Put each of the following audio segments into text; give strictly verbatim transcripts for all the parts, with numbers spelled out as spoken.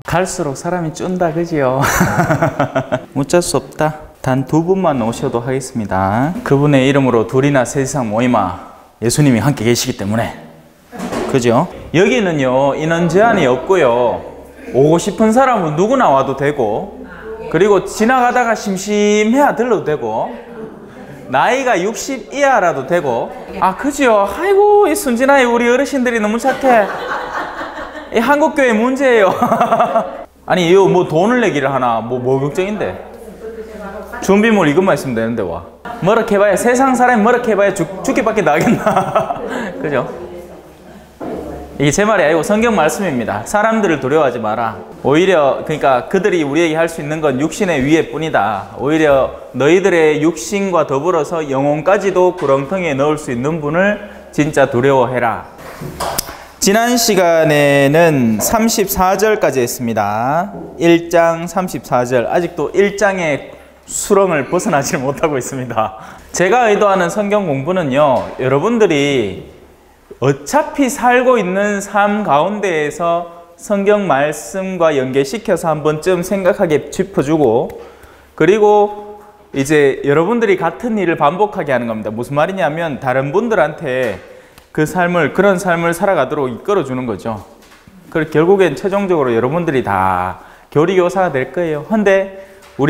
갈수록 사람이 쭌다, 그지요? 어쩔 수 없다. 단 두 분만 오셔도 하겠습니다. 그분의 이름으로 둘이나 셋이상 모이마 예수님이 함께 계시기 때문에. 그죠? 여기는요 인원 제한이 없고요, 오고 싶은 사람은 누구나 와도 되고, 그리고 지나가다가 심심해야 들러도 되고, 나이가 육십 이하라도 되고. 아 그죠? 아이고 이 순진아이 우리 어르신들이 너무 착해. 이 한국교회 문제예요. 아니 이거 뭐 돈을 내기를 하나, 뭐, 뭐 걱정인데. 준비물 이것만 있으면 되는데 와. 뭐렇게 해봐야, 세상 사람이 뭐렇게 해봐야 죽, 죽기밖에 나겠나. 그죠? 이게 제 말이 아니고 성경 말씀입니다. 사람들을 두려워하지 마라. 오히려 그러니까 그들이 우리에게 할 수 있는 건 육신의 위해 뿐이다. 오히려 너희들의 육신과 더불어서 영혼까지도 구렁텅이에 넣을 수 있는 분을 진짜 두려워해라. 지난 시간에는 삼십사 절까지 했습니다. 일 장 삼십사 절. 아직도 일 장의 수렁을 벗어나지 못하고 있습니다. 제가 의도하는 성경 공부는요, 여러분들이 어차피 살고 있는 삶 가운데에서 성경 말씀과 연계시켜서 한 번쯤 생각하게 짚어주고, 그리고 이제 여러분들이 같은 일을 반복하게 하는 겁니다. 무슨 말이냐면 다른 분들한테 그 삶을, 그런 삶을 살아가도록 이끌어주는 거죠. 그리고 결국엔 최종적으로 여러분들이 다 교리교사가 될 거예요. 근데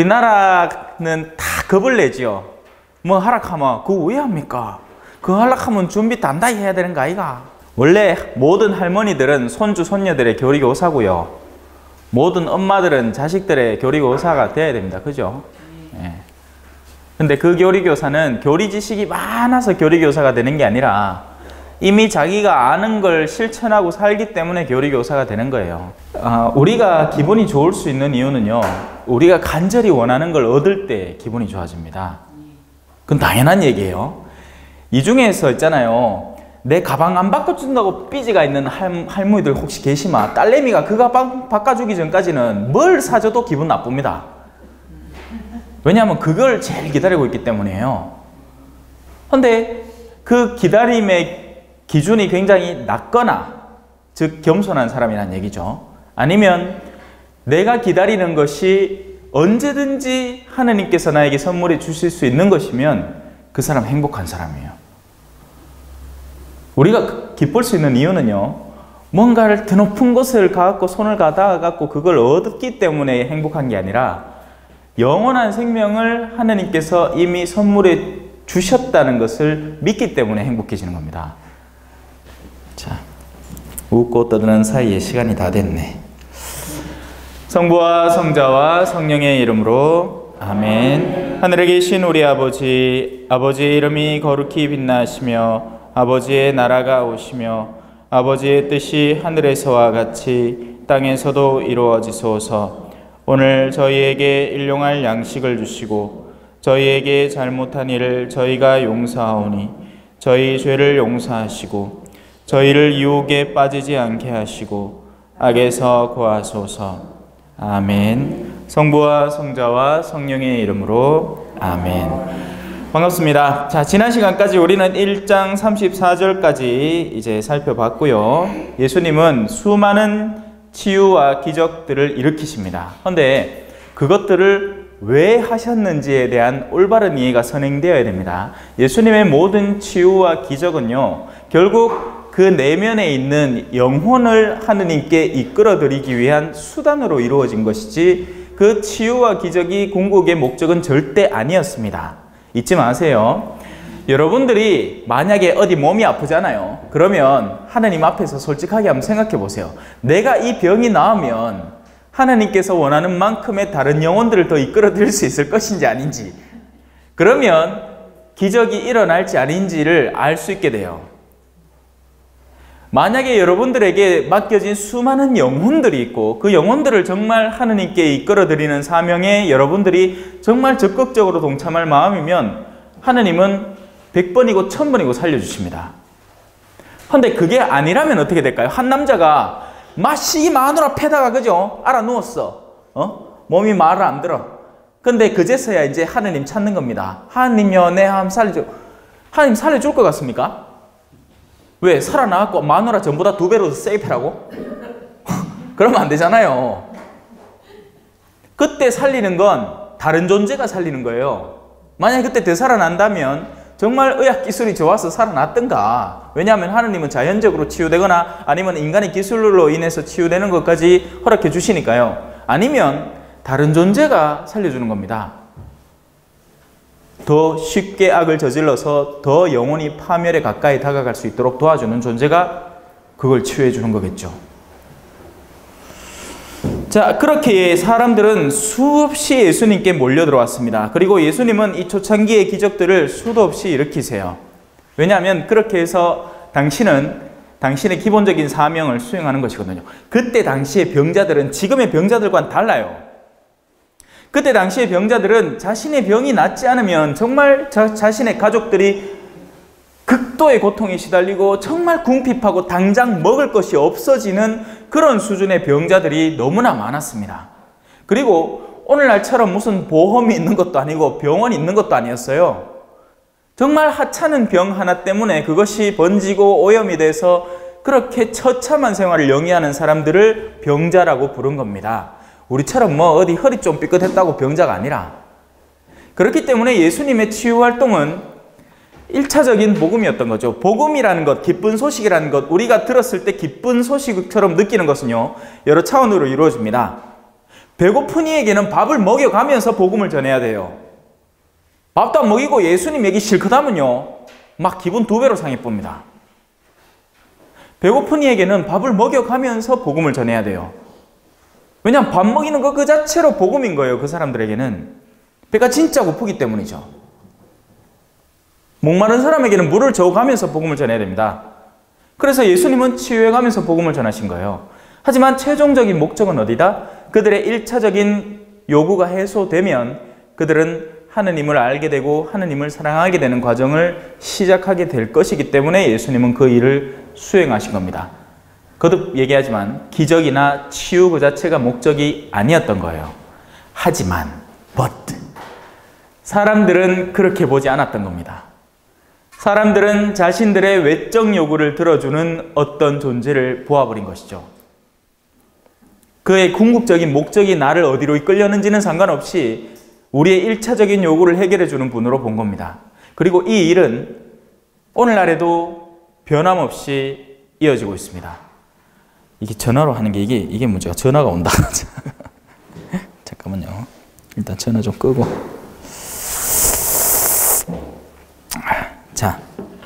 우리나라는 다 겁을 내지요. 뭐 하락하면 그거 왜 합니까? 그거 하락하면 준비 단단히 해야 되는 거 아이가? 원래 모든 할머니들은 손주 손녀들의 교리교사고요, 모든 엄마들은 자식들의 교리교사가 돼야 됩니다. 그죠? 예. 근데 그 교리교사는 교리 지식이 많아서 교리교사가 되는 게 아니라 이미 자기가 아는 걸 실천하고 살기 때문에 교리교사가 되는 거예요. 아, 우리가 기분이 좋을 수 있는 이유는요, 우리가 간절히 원하는 걸 얻을 때 기분이 좋아집니다. 그건 당연한 얘기예요. 이 중에서 있잖아요, 내 가방 안 바꿔준다고 삐지가 있는 할, 할머니들 혹시 계시마? 딸내미가 그 가방 바꿔주기 전까지는 뭘 사줘도 기분 나쁩니다. 왜냐하면 그걸 제일 기다리고 있기 때문이에요. 근데 그 기다림의 기준이 굉장히 낮거나, 즉 겸손한 사람이란 얘기죠. 아니면 내가 기다리는 것이 언제든지 하느님께서 나에게 선물해 주실 수 있는 것이면 그 사람 행복한 사람이에요. 우리가 기쁠 수 있는 이유는요, 뭔가를 더 높은 곳을 가갖고 손을 가다가 그걸 얻었기 때문에 행복한 게 아니라 영원한 생명을 하느님께서 이미 선물해 주셨다는 것을 믿기 때문에 행복해지는 겁니다. 자, 웃고 떠드는 사이에 시간이 다 됐네. 성부와 성자와 성령의 이름으로 아멘. 하늘에 계신 우리 아버지, 아버지의 이름이 거룩히 빛나시며 아버지의 나라가 오시며 아버지의 뜻이 하늘에서와 같이 땅에서도 이루어지소서. 오늘 저희에게 일용할 양식을 주시고 저희에게 잘못한 일을 저희가 용서하오니 저희 죄를 용서하시고 저희를 유혹에 빠지지 않게 하시고 악에서 구하소서. 아멘. 성부와 성자와 성령의 이름으로 아멘. 반갑습니다. 자, 지난 시간까지 우리는 일 장 삼십사 절까지 이제 살펴봤고요. 예수님은 수많은 치유와 기적들을 일으키십니다. 그런데 그것들을 왜 하셨는지에 대한 올바른 이해가 선행되어야 됩니다. 예수님의 모든 치유와 기적은요, 결국 그 내면에 있는 영혼을 하느님께 이끌어드리기 위한 수단으로 이루어진 것이지 그 치유와 기적이 궁극의 목적은 절대 아니었습니다. 잊지 마세요. 여러분들이 만약에 어디 몸이 아프잖아요. 그러면 하느님 앞에서 솔직하게 한번 생각해 보세요. 내가 이 병이 나으면 하느님께서 원하는 만큼의 다른 영혼들을 더 이끌어드릴 수 있을 것인지 아닌지, 그러면 기적이 일어날지 아닌지를 알 수 있게 돼요. 만약에 여러분들에게 맡겨진 수많은 영혼들이 있고 그 영혼들을 정말 하느님께 이끌어드리는 사명에 여러분들이 정말 적극적으로 동참할 마음이면 하느님은 백 번이고 천 번이고 살려주십니다. 그런데 그게 아니라면 어떻게 될까요? 한 남자가 마시기 마누라 패다가 그죠? 알아 누웠어. 어? 몸이 말을 안 들어. 근데 그제서야 이제 하느님 찾는 겁니다. 하느님요, 내 한번 살려줘. 하느님 살려줄 것 같습니까? 왜? 살아나갖고 마누라 전보다 두 배로 세이프라고? 그러면 안 되잖아요. 그때 살리는 건 다른 존재가 살리는 거예요. 만약에 그때 되살아난다면 정말 의학 기술이 좋아서 살아났던가. 왜냐하면 하느님은 자연적으로 치유되거나 아니면 인간의 기술로 인해서 치유되는 것까지 허락해 주시니까요. 아니면 다른 존재가 살려주는 겁니다. 더 쉽게 악을 저질러서 더 영혼이 파멸에 가까이 다가갈 수 있도록 도와주는 존재가 그걸 치유해 주는 거겠죠. 자, 그렇게 사람들은 수없이 예수님께 몰려들어왔습니다. 그리고 예수님은 이 초창기의 기적들을 수도 없이 일으키세요. 왜냐하면 그렇게 해서 당신은 당신의 기본적인 사명을 수행하는 것이거든요. 그때 당시의 병자들은 지금의 병자들과는 달라요. 그때 당시의 병자들은 자신의 병이 낫지 않으면 정말 자, 자신의 가족들이 극도의 고통에 시달리고 정말 궁핍하고 당장 먹을 것이 없어지는 그런 수준의 병자들이 너무나 많았습니다. 그리고 오늘날처럼 무슨 보험이 있는 것도 아니고 병원이 있는 것도 아니었어요. 정말 하찮은 병 하나 때문에 그것이 번지고 오염이 돼서 그렇게 처참한 생활을 영위하는 사람들을 병자라고 부른 겁니다. 우리처럼 뭐 어디 허리 좀 삐끗했다고 병자가 아니라. 그렇기 때문에 예수님의 치유 활동은 일차적인 복음이었던 거죠. 복음이라는 것, 기쁜 소식이라는 것, 우리가 들었을 때 기쁜 소식처럼 느끼는 것은요, 여러 차원으로 이루어집니다. 배고픈 이에게는 밥을 먹여가면서 복음을 전해야 돼요. 밥도 안 먹이고 예수님 얘기 실컷 하면요, 막 기분 두 배로 상해 봅니다. 배고픈 이에게는 밥을 먹여가면서 복음을 전해야 돼요. 왜냐하면 밥 먹이는 것 그 자체로 복음인 거예요. 그 사람들에게는. 배가 진짜 고프기 때문이죠. 목마른 사람에게는 물을 줘가면서 복음을 전해야 됩니다. 그래서 예수님은 치유해가면서 복음을 전하신 거예요. 하지만 최종적인 목적은 어디다? 그들의 일차적인 요구가 해소되면 그들은 하느님을 알게 되고 하느님을 사랑하게 되는 과정을 시작하게 될 것이기 때문에 예수님은 그 일을 수행하신 겁니다. 거듭 얘기하지만 기적이나 치유 그 자체가 목적이 아니었던 거예요. 하지만 but 사람들은 그렇게 보지 않았던 겁니다. 사람들은 자신들의 외적 요구를 들어주는 어떤 존재를 보아버린 것이죠. 그의 궁극적인 목적이 나를 어디로 이끌려는지는 상관없이 우리의 일차적인 요구를 해결해 주는 분으로 본 겁니다. 그리고 이 일은 오늘날에도 변함없이 이어지고 있습니다. 이게 전화로 하는 게 이게, 이게 문제가 전화가 온다. 잠깐만요. 일단 전화 좀 끄고. 자,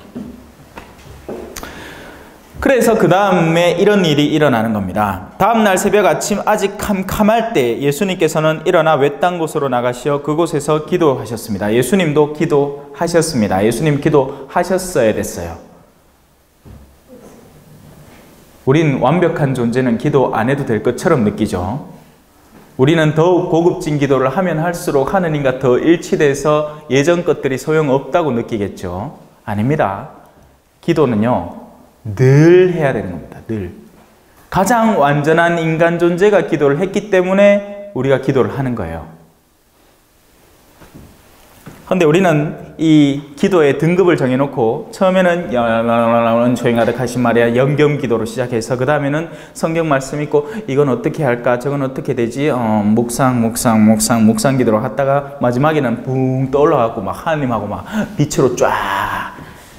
그래서 그 다음에 이런 일이 일어나는 겁니다. 다음날 새벽 아침 아직 캄캄할 때 예수님께서는 일어나 외딴 곳으로 나가시어 그곳에서 기도하셨습니다. 예수님도 기도하셨습니다. 예수님 기도하셨어야 됐어요. 우린 완벽한 존재는 기도 안 해도 될 것처럼 느끼죠. 우리는 더욱 고급진 기도를 하면 할수록 하느님과 더 일치돼서 예전 것들이 소용없다고 느끼겠죠. 아닙니다. 기도는요, 늘 해야 되는 겁니다. 늘. 가장 완전한 인간 존재가 기도를 했기 때문에 우리가 기도를 하는 거예요. 그런데 우리는 이 기도의 등급을 정해놓고 처음에는 조용하다 하신 말이야 영경 기도로 시작해서 그 다음에는 성경 말씀 있고 이건 어떻게 할까 저건 어떻게 되지 어, 묵상 묵상 묵상 묵상 기도로 하다가 마지막에는 붕 떠올라가고 막 하나님하고 막 빛으로 쫙.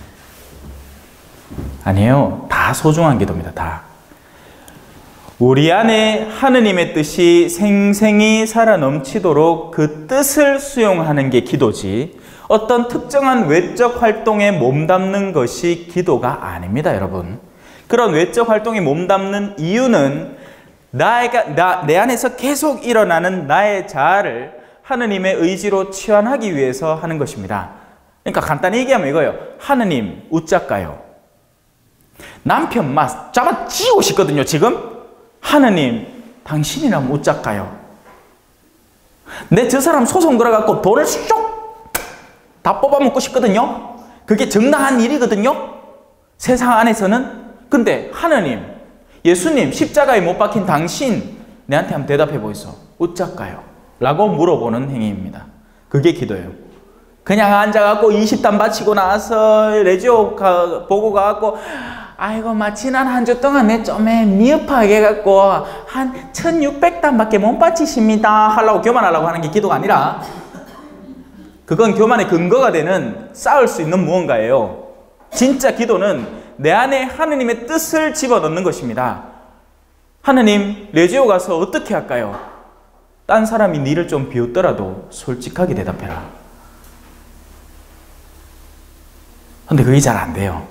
아니에요. 다 소중한 기도입니다. 다. 우리 안에 하느님의 뜻이 생생히 살아 넘치도록 그 뜻을 수용하는 게 기도지 어떤 특정한 외적 활동에 몸담는 것이 기도가 아닙니다. 여러분. 그런 외적 활동에 몸담는 이유는 나가, 나, 내 안에서 계속 일어나는 나의 자아를 하느님의 의지로 치환하기 위해서 하는 것입니다. 그러니까 간단히 얘기하면 이거예요. 하느님 웃자까요? 남편 막 잡아쥐고 싶거든요. 지금 하느님 당신이라면 웃자까요? 내 저 사람 소송 걸어갖고 돈을 쏙 다 뽑아먹고 싶거든요. 그게 정당한 일이거든요. 세상 안에서는. 근데 하느님, 예수님 십자가에 못 박힌 당신 내한테 한번 대답해 보이소. 웃자까요? 라고 물어보는 행위입니다. 그게 기도예요. 그냥 앉아갖고 이십 단 바치고 나서 레지오 보고 가갖고 아이고 막 지난 한 주 동안 내 좀 미흡하게 해갖고 한 천육백 단밖에 못 바치십니다 하려고 교만하려고 하는 게 기도가 아니라, 그건 교만의 근거가 되는 쌓을 수 있는 무언가예요. 진짜 기도는 내 안에 하느님의 뜻을 집어넣는 것입니다. 하느님, 레지오 가서 어떻게 할까요? 딴 사람이 니를 좀 비웃더라도 솔직하게 대답해라. 근데 그게 잘 안 돼요.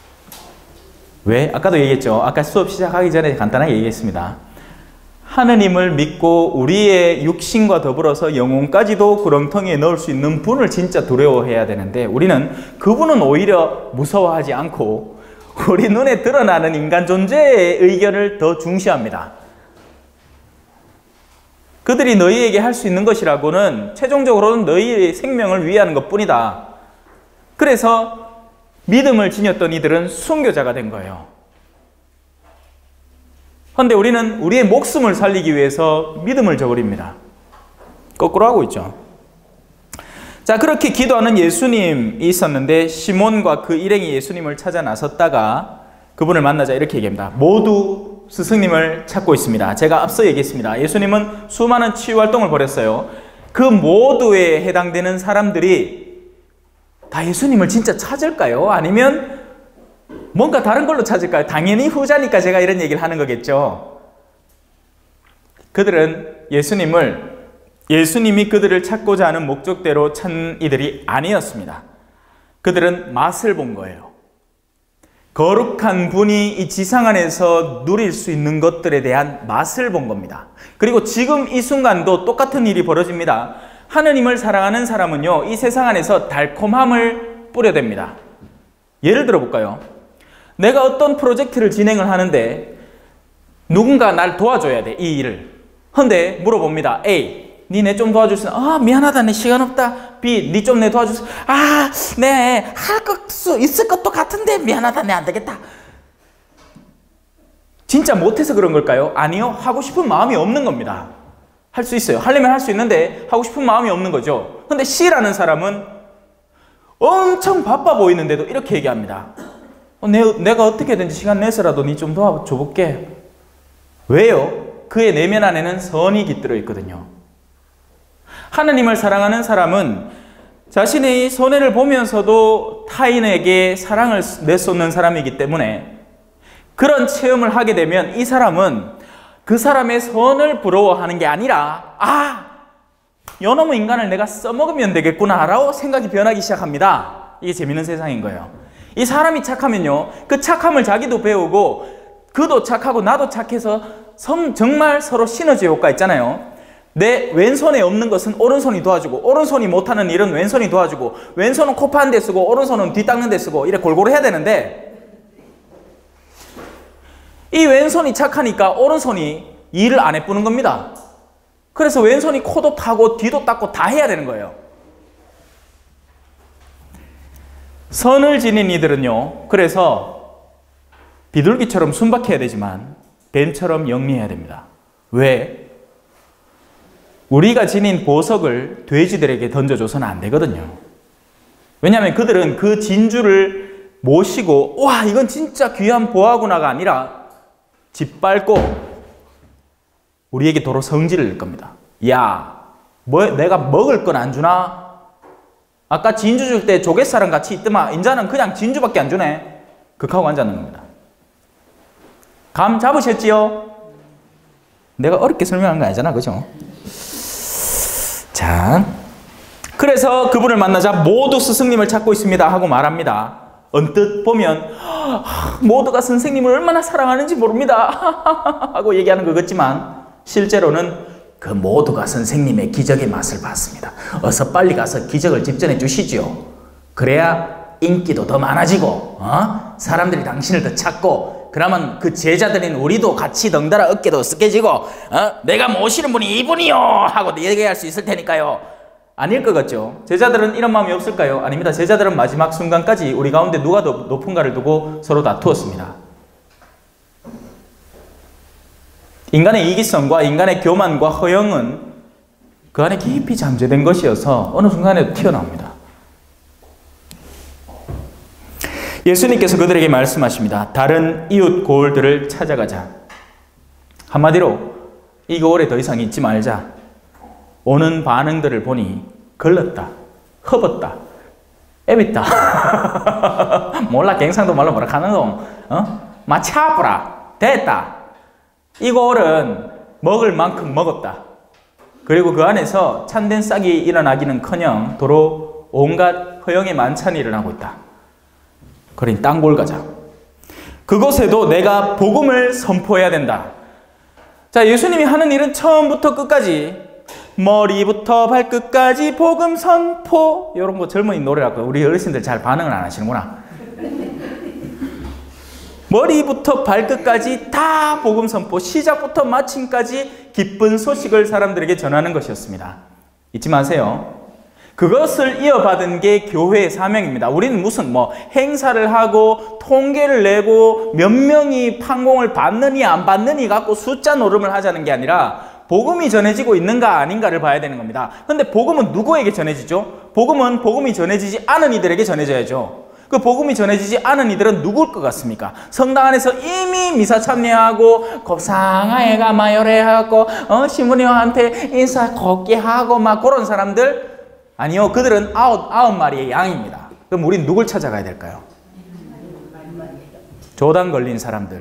왜? 아까도 얘기했죠. 아까 수업 시작하기 전에 간단하게 얘기했습니다. 하느님을 믿고 우리의 육신과 더불어서 영혼까지도 구렁텅이에 넣을 수 있는 분을 진짜 두려워해야 되는데, 우리는 그분은 오히려 무서워하지 않고 우리 눈에 드러나는 인간 존재의 의견을 더 중시합니다. 그들이 너희에게 할 수 있는 것이라고는 최종적으로는 너희의 생명을 위하는 것뿐이다. 그래서 믿음을 지녔던 이들은 순교자가 된 거예요. 그런데 우리는 우리의 목숨을 살리기 위해서 믿음을 저버립니다. 거꾸로 하고 있죠. 자, 그렇게 기도하는 예수님이 있었는데, 시몬과 그 일행이 예수님을 찾아 나섰다가 그분을 만나자 이렇게 얘기합니다. 모두 스승님을 찾고 있습니다. 제가 앞서 얘기했습니다. 예수님은 수많은 치유 활동을 벌였어요. 그 모두에 해당되는 사람들이 다 예수님을 진짜 찾을까요? 아니면 뭔가 다른 걸로 찾을까요? 당연히 후자니까 제가 이런 얘기를 하는 거겠죠. 그들은 예수님을, 예수님이 그들을 찾고자 하는 목적대로 찾는 이들이 아니었습니다. 그들은 맛을 본 거예요. 거룩한 분이 이 지상 안에서 누릴 수 있는 것들에 대한 맛을 본 겁니다. 그리고 지금 이 순간도 똑같은 일이 벌어집니다. 하느님을 사랑하는 사람은요, 이 세상 안에서 달콤함을 뿌려댑니다. 예를 들어 볼까요? 내가 어떤 프로젝트를 진행을 하는데 누군가 날 도와줘야 돼, 이 일을. 근데 물어봅니다. A, 니네 좀 도와줄 수 있어? 아, 미안하다, 내 시간 없다. B, 니 좀 내 도와줄 수 있어? 아, 네, 할 수 있을 것도 같은데 미안하다, 내 안 되겠다. 진짜 못해서 그런 걸까요? 아니요, 하고 싶은 마음이 없는 겁니다. 할 수 있어요. 하려면 할 수 있는데 하고 싶은 마음이 없는 거죠. 근데 C라는 사람은 엄청 바빠 보이는데도 이렇게 얘기합니다. 어, 내, 내가 어떻게든지 시간 내서라도 니 좀 도와줘 볼게. 왜요? 그의 내면 안에는 선이 깃들어 있거든요. 하느님을 사랑하는 사람은 자신의 손해를 보면서도 타인에게 사랑을 내쏟는 사람이기 때문에, 그런 체험을 하게 되면 이 사람은 그 사람의 선을 부러워하는 게 아니라, 아, 요놈의 인간을 내가 써먹으면 되겠구나 라고 생각이 변하기 시작합니다. 이게 재밌는 세상인 거예요. 이 사람이 착하면요, 그 착함을 자기도 배우고 그도 착하고 나도 착해서 성, 정말 서로 시너지 효과 있잖아요. 내 왼손에 없는 것은 오른손이 도와주고, 오른손이 못하는 일은 왼손이 도와주고, 왼손은 코 파는 데 쓰고 오른손은 뒤 닦는 데 쓰고, 이래 골고루 해야 되는데, 이 왼손이 착하니까 오른손이 일을 안 해뿌는 겁니다. 그래서 왼손이 코도 파고 뒤도 닦고 다 해야 되는 거예요. 선을 지닌 이들은요, 그래서 비둘기처럼 순박해야 되지만 뱀처럼 영리해야 됩니다. 왜? 우리가 지닌 보석을 돼지들에게 던져줘서는 안 되거든요. 왜냐하면 그들은 그 진주를 모시고, 와, 이건 진짜 귀한 보화구나가 아니라 짓밟고 우리에게 도로 성질을 낼 겁니다. 야, 뭐 내가 먹을 건 안 주나? 아까 진주 줄 때 조갯살은 같이 있더만 인자는 그냥 진주밖에 안 주네. 극하고 앉아있는 겁니다. 감 잡으셨지요? 내가 어렵게 설명한 거 아니잖아, 그죠? 자, 그래서 그분을 만나자 모두 스승님을 찾고 있습니다 하고 말합니다. 언뜻 보면 모두가 선생님을 얼마나 사랑하는지 모릅니다 하고 얘기하는 것 같지만, 실제로는 그 모두가 선생님의 기적의 맛을 봤습니다. 어서 빨리 가서 기적을 집전해 주시죠. 그래야 인기도 더 많아지고, 어? 사람들이 당신을 더 찾고, 그러면 그 제자들인 우리도 같이 덩달아 어깨도 으쓱해지고, 어? 내가 모시는 분이 이분이요 하고 얘기할 수 있을 테니까요. 아닐 것 같죠? 제자들은 이런 마음이 없을까요? 아닙니다. 제자들은 마지막 순간까지 우리 가운데 누가 더 높은가를 두고 서로 다투었습니다. 인간의 이기성과 인간의 교만과 허영은 그 안에 깊이 잠재된 것이어서 어느 순간에 튀어나옵니다. 예수님께서 그들에게 말씀하십니다. 다른 이웃 고을들을 찾아가자. 한마디로 이 고을에 더 이상 있지 말자. 오는 반응들을 보니 걸렀다, 허벗다, 애밌다. 몰라, 갱상도 말로 뭐라 하는 동, 어? 마차브라, 됐다. 이 고을은 먹을 만큼 먹었다. 그리고 그 안에서 참된 싹이 일어나기는커녕 도로 온갖 허영의 만찬이 일어나고 있다. 그러니 땅골 가자. 그곳에도 내가 복음을 선포해야 된다. 자, 예수님이 하는 일은 처음부터 끝까지 머리부터 발끝까지 복음 선포. 이런 거 젊은이 노래라고 우리 어르신들 잘 반응을 안 하시는구나. 머리부터 발끝까지 다 복음 선포, 시작부터 마침까지 기쁜 소식을 사람들에게 전하는 것이었습니다. 잊지 마세요. 그것을 이어받은 게 교회의 사명입니다. 우리는 무슨 뭐 행사를 하고 통계를 내고 몇 명이 판공을 받느니 안 받느니 갖고 숫자 노름을 하자는 게 아니라 복음이 전해지고 있는가 아닌가를 봐야 되는 겁니다. 그런데 복음은 누구에게 전해지죠? 복음은 복음이 전해지지 않은 이들에게 전해져야죠. 그 복음이 전해지지 않은 이들은 누굴 것 같습니까? 성당 안에서 이미 미사 참여하고 곱상하에가 마요래하고 어, 신부님한테 인사 곱게 하고 막 그런 사람들? 아니요, 그들은 아홉, 아홉 마리의 양입니다. 그럼 우린 누굴 찾아가야 될까요? 조단 걸린 사람들,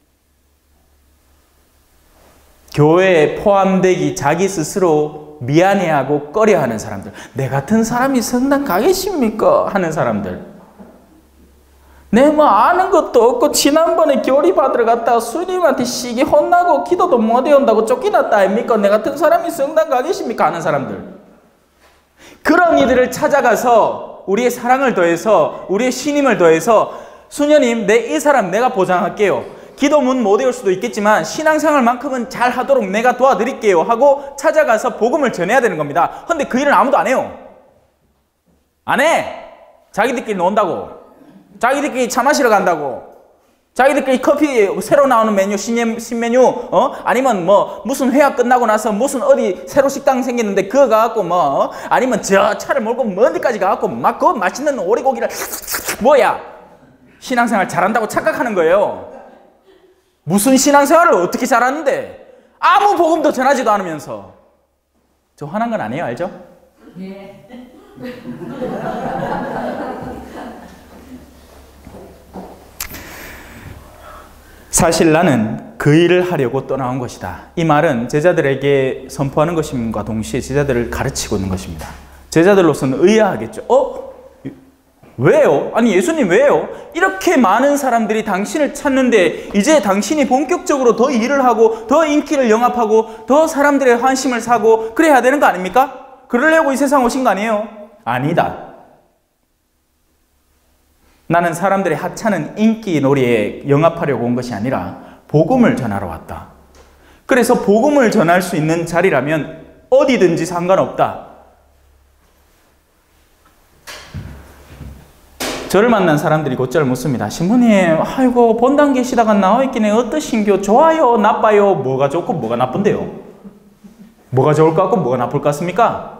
교회에 포함되기 자기 스스로 미안해하고 꺼려하는 사람들, 내 같은 사람이 성당 가겠습니까? 하는 사람들, 내 뭐 아는 것도 없고 지난번에 교리 받으러 갔다가 수님한테 시기 혼나고 기도도 못 해온다고 쫓겨났다 아닙니까? 내 같은 사람이 성당 가겠습니까? 하는 사람들, 그런 이들을 찾아가서 우리의 사랑을 더해서 우리의 신임을 더해서 수녀님, 내 이 사람 내가 보장할게요. 기도문 못 외울 수도 있겠지만 신앙생활만큼은 잘 하도록 내가 도와드릴게요 하고 찾아가서 복음을 전해야 되는 겁니다. 그런데 그 일은 아무도 안 해요. 안 해. 자기들끼리 논다고, 자기들끼리 차 마시러 간다고, 자기들끼리 커피 새로 나오는 메뉴, 신, 신메뉴, 어? 아니면 뭐 무슨 회화 끝나고 나서 무슨 어디 새로 식당 생겼는데 그거 가갖고 뭐, 아니면 저 차를 몰고 먼 데까지 가갖고 막 그 맛있는 오리고기를 뭐야, 신앙생활 잘한다고 착각하는 거예요. 무슨 신앙생활을 어떻게 잘하는데 아무 복음도 전하지도 않으면서. 저 화난 건 아니에요, 알죠? 네. 사실 나는 그 일을 하려고 떠나온 것이다. 이 말은 제자들에게 선포하는 것임과 동시에 제자들을 가르치고 있는 것입니다. 제자들로서는 의아하겠죠. 어? 왜요? 아니 예수님 왜요? 이렇게 많은 사람들이 당신을 찾는데 이제 당신이 본격적으로 더 일을 하고 더 인기를 영합하고 더 사람들의 환심을 사고 그래야 되는 거 아닙니까? 그러려고 이 세상 오신 거 아니에요? 아니다. 나는 사람들의 하찮은 인기 놀이에 영합하려고 온 것이 아니라 복음을 전하러 왔다. 그래서 복음을 전할 수 있는 자리라면 어디든지 상관없다. 저를 만난 사람들이 곧잘 묻습니다. 신부님, 아이고 본당 계시다가 나와있기는 어떠신겨? 좋아요? 나빠요? 뭐가 좋고 뭐가 나쁜데요? 뭐가 좋을 것 같고 뭐가 나쁠 것 같습니까?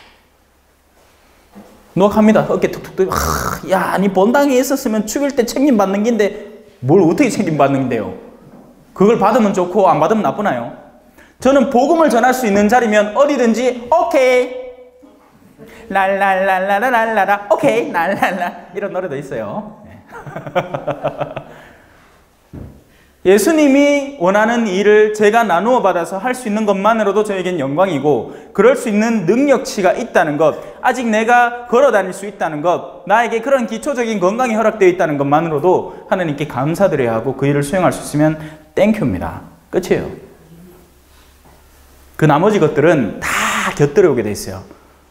누락합니다. 어깨 툭툭. 하, 야, 니 본당에 있었으면 죽일 때 책임 받는 긴데 뭘 어떻게 책임 받는 긴데요? 그걸 받으면 좋고 안 받으면 나쁘나요? 저는 복음을 전할 수 있는 자리면 어디든지 오케이. 랄랄랄랄랄랄라 오케이 랄랄라 이런 노래도 있어요. 예수님이 원하는 일을 제가 나누어 받아서 할 수 있는 것만으로도 저에겐 영광이고 그럴 수 있는 능력치가 있다는 것, 아직 내가 걸어 다닐 수 있다는 것, 나에게 그런 기초적인 건강이 허락되어 있다는 것만으로도 하나님께 감사드려야 하고 그 일을 수행할 수 있으면 땡큐입니다. 끝이에요. 그 나머지 것들은 다 곁들여 오게 돼 있어요.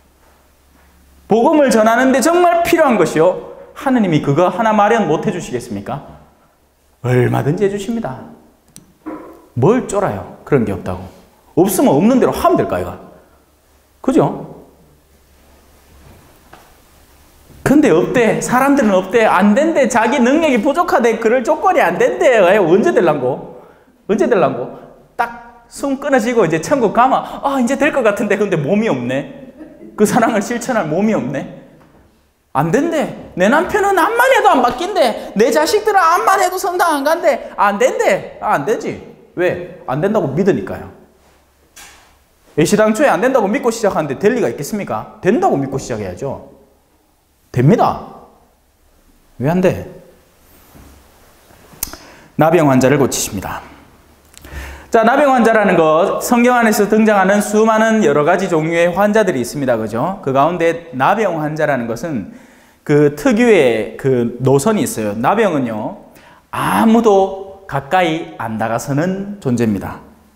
복음을 전하는데 정말 필요한 것이요, 하느님이 그거 하나 마련 못 해주시겠습니까? 얼마든지 해주십니다. 뭘 쫄아요? 그런 게 없다고. 없으면 없는 대로 하면 될까 이거? 그죠? 근데 없대. 사람들은 없대. 안 된대. 자기 능력이 부족하대. 그럴 조건이 안 된대. 언제 될란고? 언제 될란고? 딱 숨 끊어지고 이제 천국 가면 아 이제 될 것 같은데 근데 몸이 없네. 그 사랑을 실천할 몸이 없네. 안 된대. 내 남편은 암만 해도 안 바뀐대. 내 자식들은 암만 해도 성당 안 간대. 안 된대. 아, 안 되지. 왜? 안 된다고 믿으니까요. 애시당초에 안 된다고 믿고 시작하는데 될 리가 있겠습니까? 된다고 믿고 시작해야죠. 됩니다. 왜 안 돼? 나병 환자를 고치십니다. 자, 나병 환자라는 것, 성경 안에서 등장하는 수많은 여러 가지 종류의 환자들이 있습니다. 그죠? 그 가운데 나병 환자라는 것은 그 특유의 그 노선이 있어요. 나병은요, 아무도 가까이 안 다가서는 존재입니다.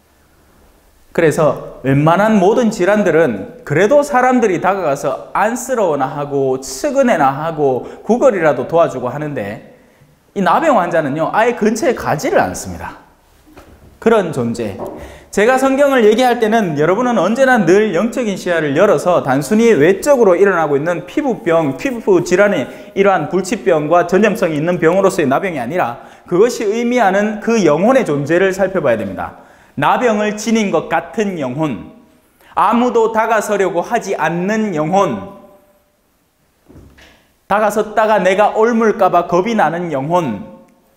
그래서 웬만한 모든 질환들은 그래도 사람들이 다가가서 안쓰러워나 하고 측은해나 하고 구걸이라도 도와주고 하는데, 이 나병 환자는요, 아예 근처에 가지를 않습니다. 그런 존재. 제가 성경을 얘기할 때는 여러분은 언제나 늘 영적인 시야를 열어서 단순히 외적으로 일어나고 있는 피부병, 피부 질환의 이러한 불치병과 전염성이 있는 병으로서의 나병이 아니라 그것이 의미하는 그 영혼의 존재를 살펴봐야 됩니다. 나병을 지닌 것 같은 영혼, 아무도 다가서려고 하지 않는 영혼, 다가섰다가 내가 옮을까 봐 겁이 나는 영혼.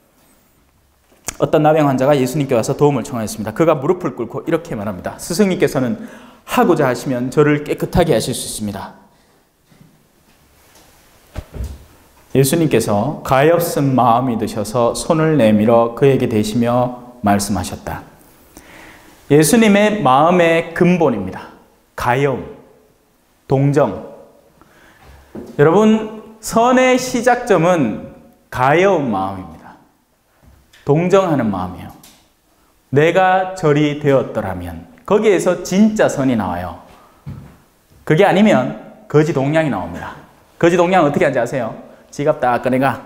어떤 나병 환자가 예수님께 와서 도움을 청하였습니다. 그가 무릎을 꿇고 이렇게 말합니다. 스승님께서는 하고자 하시면 저를 깨끗하게 하실 수 있습니다. 예수님께서 가엾은 마음이 드셔서 손을 내밀어 그에게 대시며 말씀하셨다. 예수님의 마음의 근본입니다. 가여움, 동정. 여러분, 선의 시작점은 가여운 마음입니다. 동정하는 마음이에요. 내가 절이 되었더라면. 거기에서 진짜 선이 나와요. 그게 아니면 거지 동냥이 나옵니다. 거지 동냥 어떻게 하는지 아세요? 지갑 딱 꺼내가.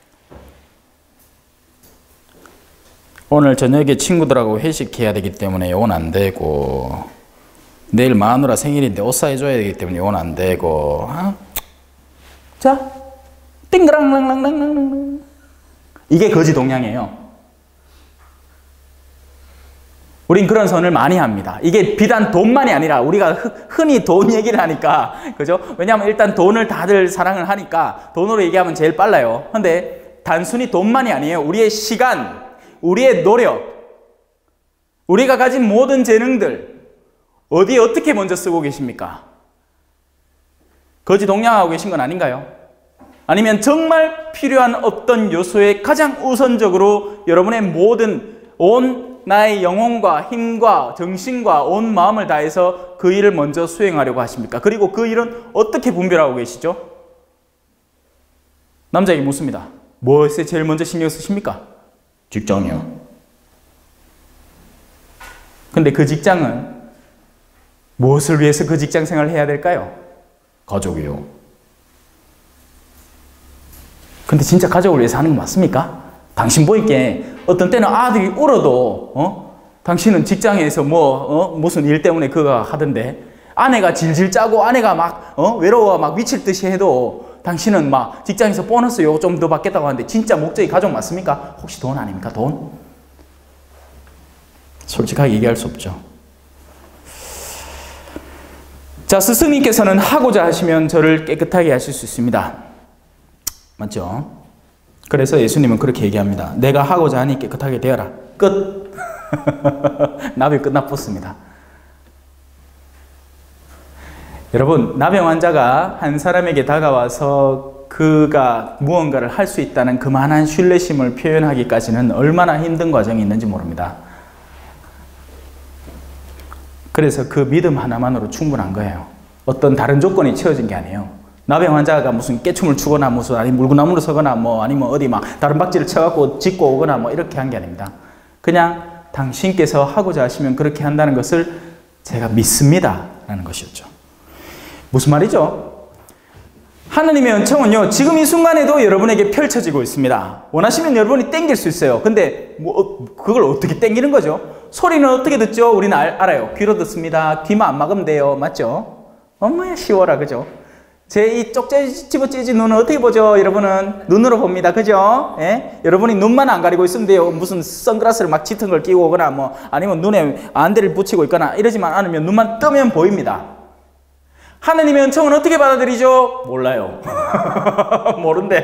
오늘 저녁에 친구들하고 회식해야 되기 때문에 이건 안 되고, 내일 마누라 생일인데 옷 사줘야 되기 때문에 이건 안 되고, 어? 자, 띵그랑랑랑랑랑랑. 이게 거지 동냥이에요. 우린 그런 선을 많이 합니다. 이게 비단 돈만이 아니라 우리가 흔히 돈 얘기를 하니까, 그죠? 왜냐하면 일단 돈을 다들 사랑을 하니까 돈으로 얘기하면 제일 빨라요. 근데 단순히 돈만이 아니에요. 우리의 시간, 우리의 노력, 우리가 가진 모든 재능들, 어디에 어떻게 먼저 쓰고 계십니까? 거지 동냥하고 계신 건 아닌가요? 아니면 정말 필요한 어떤 요소에 가장 우선적으로 여러분의 모든 온 나의 영혼과 힘과 정신과 온 마음을 다해서 그 일을 먼저 수행하려고 하십니까? 그리고 그 일은 어떻게 분별하고 계시죠? 남자에게 묻습니다. 무엇에 제일 먼저 신경 쓰십니까? 직장이요. 근데 그 직장은 무엇을 위해서 그 직장 생활을 해야 될까요? 가족이요. 근데 진짜 가족을 위해서 하는 거 맞습니까? 당신 보이게 어떤 때는 아들이 울어도 어? 당신은 직장에서 뭐 어? 무슨 일 때문에 그거 하던데, 아내가 질질 짜고 아내가 막 어? 외로워 막 미칠 듯이 해도 당신은 막 직장에서 보너스 요거 좀 더 받겠다고 하는데, 진짜 목적이 가족 맞습니까? 혹시 돈 아닙니까? 돈? 솔직하게 얘기할 수 없죠. 자, 스승님께서는 하고자 하시면 저를 깨끗하게 하실 수 있습니다. 맞죠? 그래서 예수님은 그렇게 얘기합니다. 내가 하고자 하니 깨끗하게 되어라. 끝. 나병 끝나붙습니다. 여러분, 나병 환자가 한 사람에게 다가와서 그가 무언가를 할 수 있다는 그만한 신뢰심을 표현하기까지는 얼마나 힘든 과정이 있는지 모릅니다. 그래서 그 믿음 하나만으로 충분한 거예요. 어떤 다른 조건이 채워진 게 아니에요. 나병 환자가 무슨 깨춤을 추거나 무슨 아니 물구나무로 서거나 뭐 아니면 어디 막 다른 박지를 쳐갖고 짚고 오거나 뭐 이렇게 한 게 아닙니다. 그냥 당신께서 하고자 하시면 그렇게 한다는 것을 제가 믿습니다 라는 것이었죠. 무슨 말이죠? 하느님의 은총은요, 지금 이 순간에도 여러분에게 펼쳐지고 있습니다. 원하시면 여러분이 땡길 수 있어요. 근데 뭐 그걸 어떻게 땡기는 거죠? 소리는 어떻게 듣죠? 우리는 알, 알아요. 귀로 듣습니다. 귀만 안 막으면 돼요. 맞죠? 엄마야 쉬워라. 그죠? 제 이 쪽지 집어 찢은 눈은 어떻게 보죠? 여러분은 눈으로 봅니다. 그죠? 예? 여러분이 눈만 안 가리고 있으면 돼요. 무슨 선글라스를 막 짙은 걸 끼고 오거나 뭐 아니면 눈에 안대를 붙이고 있거나 이러지만 않으면 눈만 뜨면 보입니다. 하느님의 은총은 어떻게 받아들이죠? 몰라요. 모른대.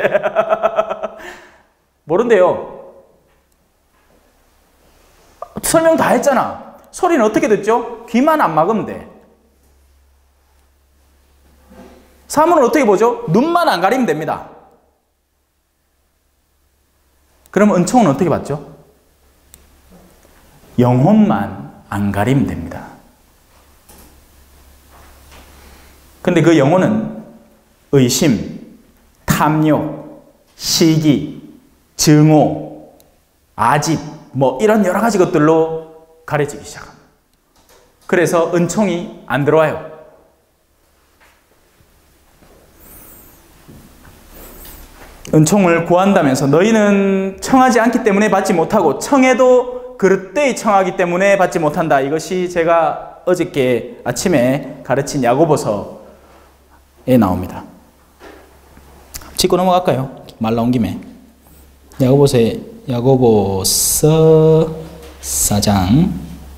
모른대요. 설명 다 했잖아. 소리는 어떻게 듣죠? 귀만 안 막으면 돼. 사물은 어떻게 보죠? 눈만 안 가리면 됩니다. 그럼 은총은 어떻게 받죠? 영혼만 안 가리면 됩니다. 근데 그 영혼은 의심, 탐욕, 시기, 증오, 아집, 뭐 이런 여러 가지 것들로 가려지기 시작합니다. 그래서 은총이 안 들어와요. 은총을 구한다면서 너희는 청하지 않기 때문에 받지 못하고 청해도 그릇되이 청하기 때문에 받지 못한다. 이것이 제가 어저께 아침에 가르친 야고보서에 나옵니다. 짚고 넘어갈까요? 말 나온 김에. 야고보서에 야고보서 사 장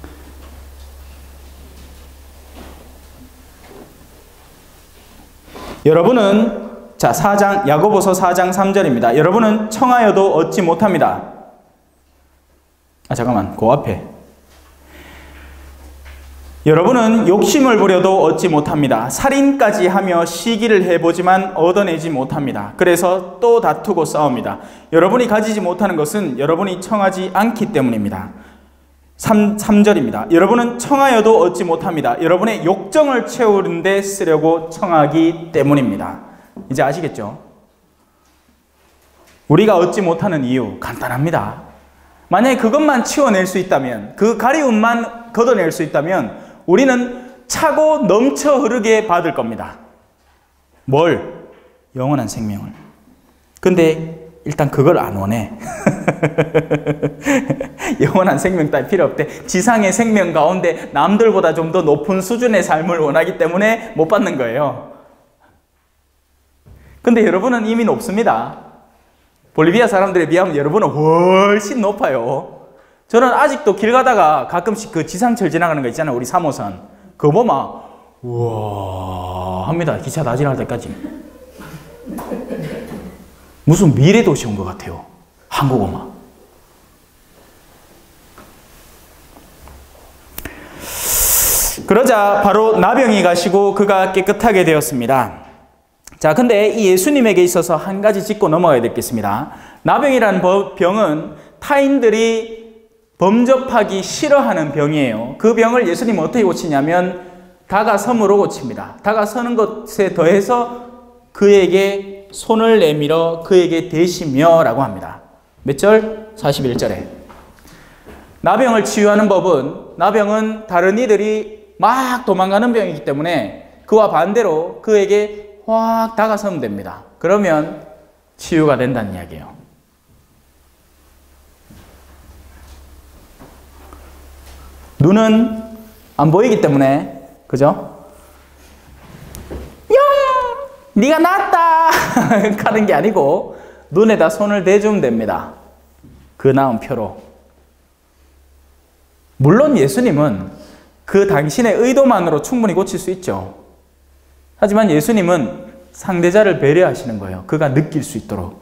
여러분은 자, 사 장, 야고보서 사 장 삼 절입니다. 여러분은 청하여도 얻지 못합니다. 아, 잠깐만, 그 앞에. 여러분은 욕심을 부려도 얻지 못합니다. 살인까지 하며 시기를 해보지만 얻어내지 못합니다. 그래서 또 다투고 싸웁니다. 여러분이 가지지 못하는 것은 여러분이 청하지 않기 때문입니다. 삼 절입니다. 여러분은 청하여도 얻지 못합니다. 여러분의 욕정을 채우는 데 쓰려고 청하기 때문입니다. 이제 아시겠죠? 우리가 얻지 못하는 이유 간단합니다. 만약에 그것만 치워낼 수 있다면, 그 가리움만 걷어낼 수 있다면 우리는 차고 넘쳐 흐르게 받을 겁니다. 뭘? 영원한 생명을. 근데 일단 그걸 안 원해. 영원한 생명 따위 필요 없대. 지상의 생명 가운데 남들보다 좀 더 높은 수준의 삶을 원하기 때문에 못 받는 거예요. 근데 여러분은 이미 높습니다. 볼리비아 사람들에 비하면 여러분은 훨씬 높아요. 저는 아직도 길 가다가 가끔씩 그 지상철 지나가는 거 있잖아요. 우리 삼 호선. 그거 보면 우와 합니다. 기차 다 지나갈 때까지. 무슨 미래 도시 온 것 같아요. 한국어만. 그러자 바로 나병이 가시고 그가 깨끗하게 되었습니다. 자, 근데 이 예수님에게 있어서 한 가지 짚고 넘어가야 되겠습니다. 나병이라는 병은 타인들이 범접하기 싫어하는 병이에요. 그 병을 예수님은 어떻게 고치냐면 다가섬으로 고칩니다. 다가서는 것에 더해서 그에게 손을 내밀어 그에게 대시며 라고 합니다. 몇 절? 사십일 절에. 나병을 치유하는 법은, 나병은 다른 이들이 막 도망가는 병이기 때문에 그와 반대로 그에게 확 다가서면 됩니다. 그러면 치유가 된다는 이야기예요. 눈은 안 보이기 때문에, 그죠? 영! 네가 낫다! 하는 게 아니고 눈에다 손을 대주면 됩니다. 그 나은 표로. 물론 예수님은 그 당신의 의도만으로 충분히 고칠 수 있죠. 하지만 예수님은 상대자를 배려하시는 거예요. 그가 느낄 수 있도록.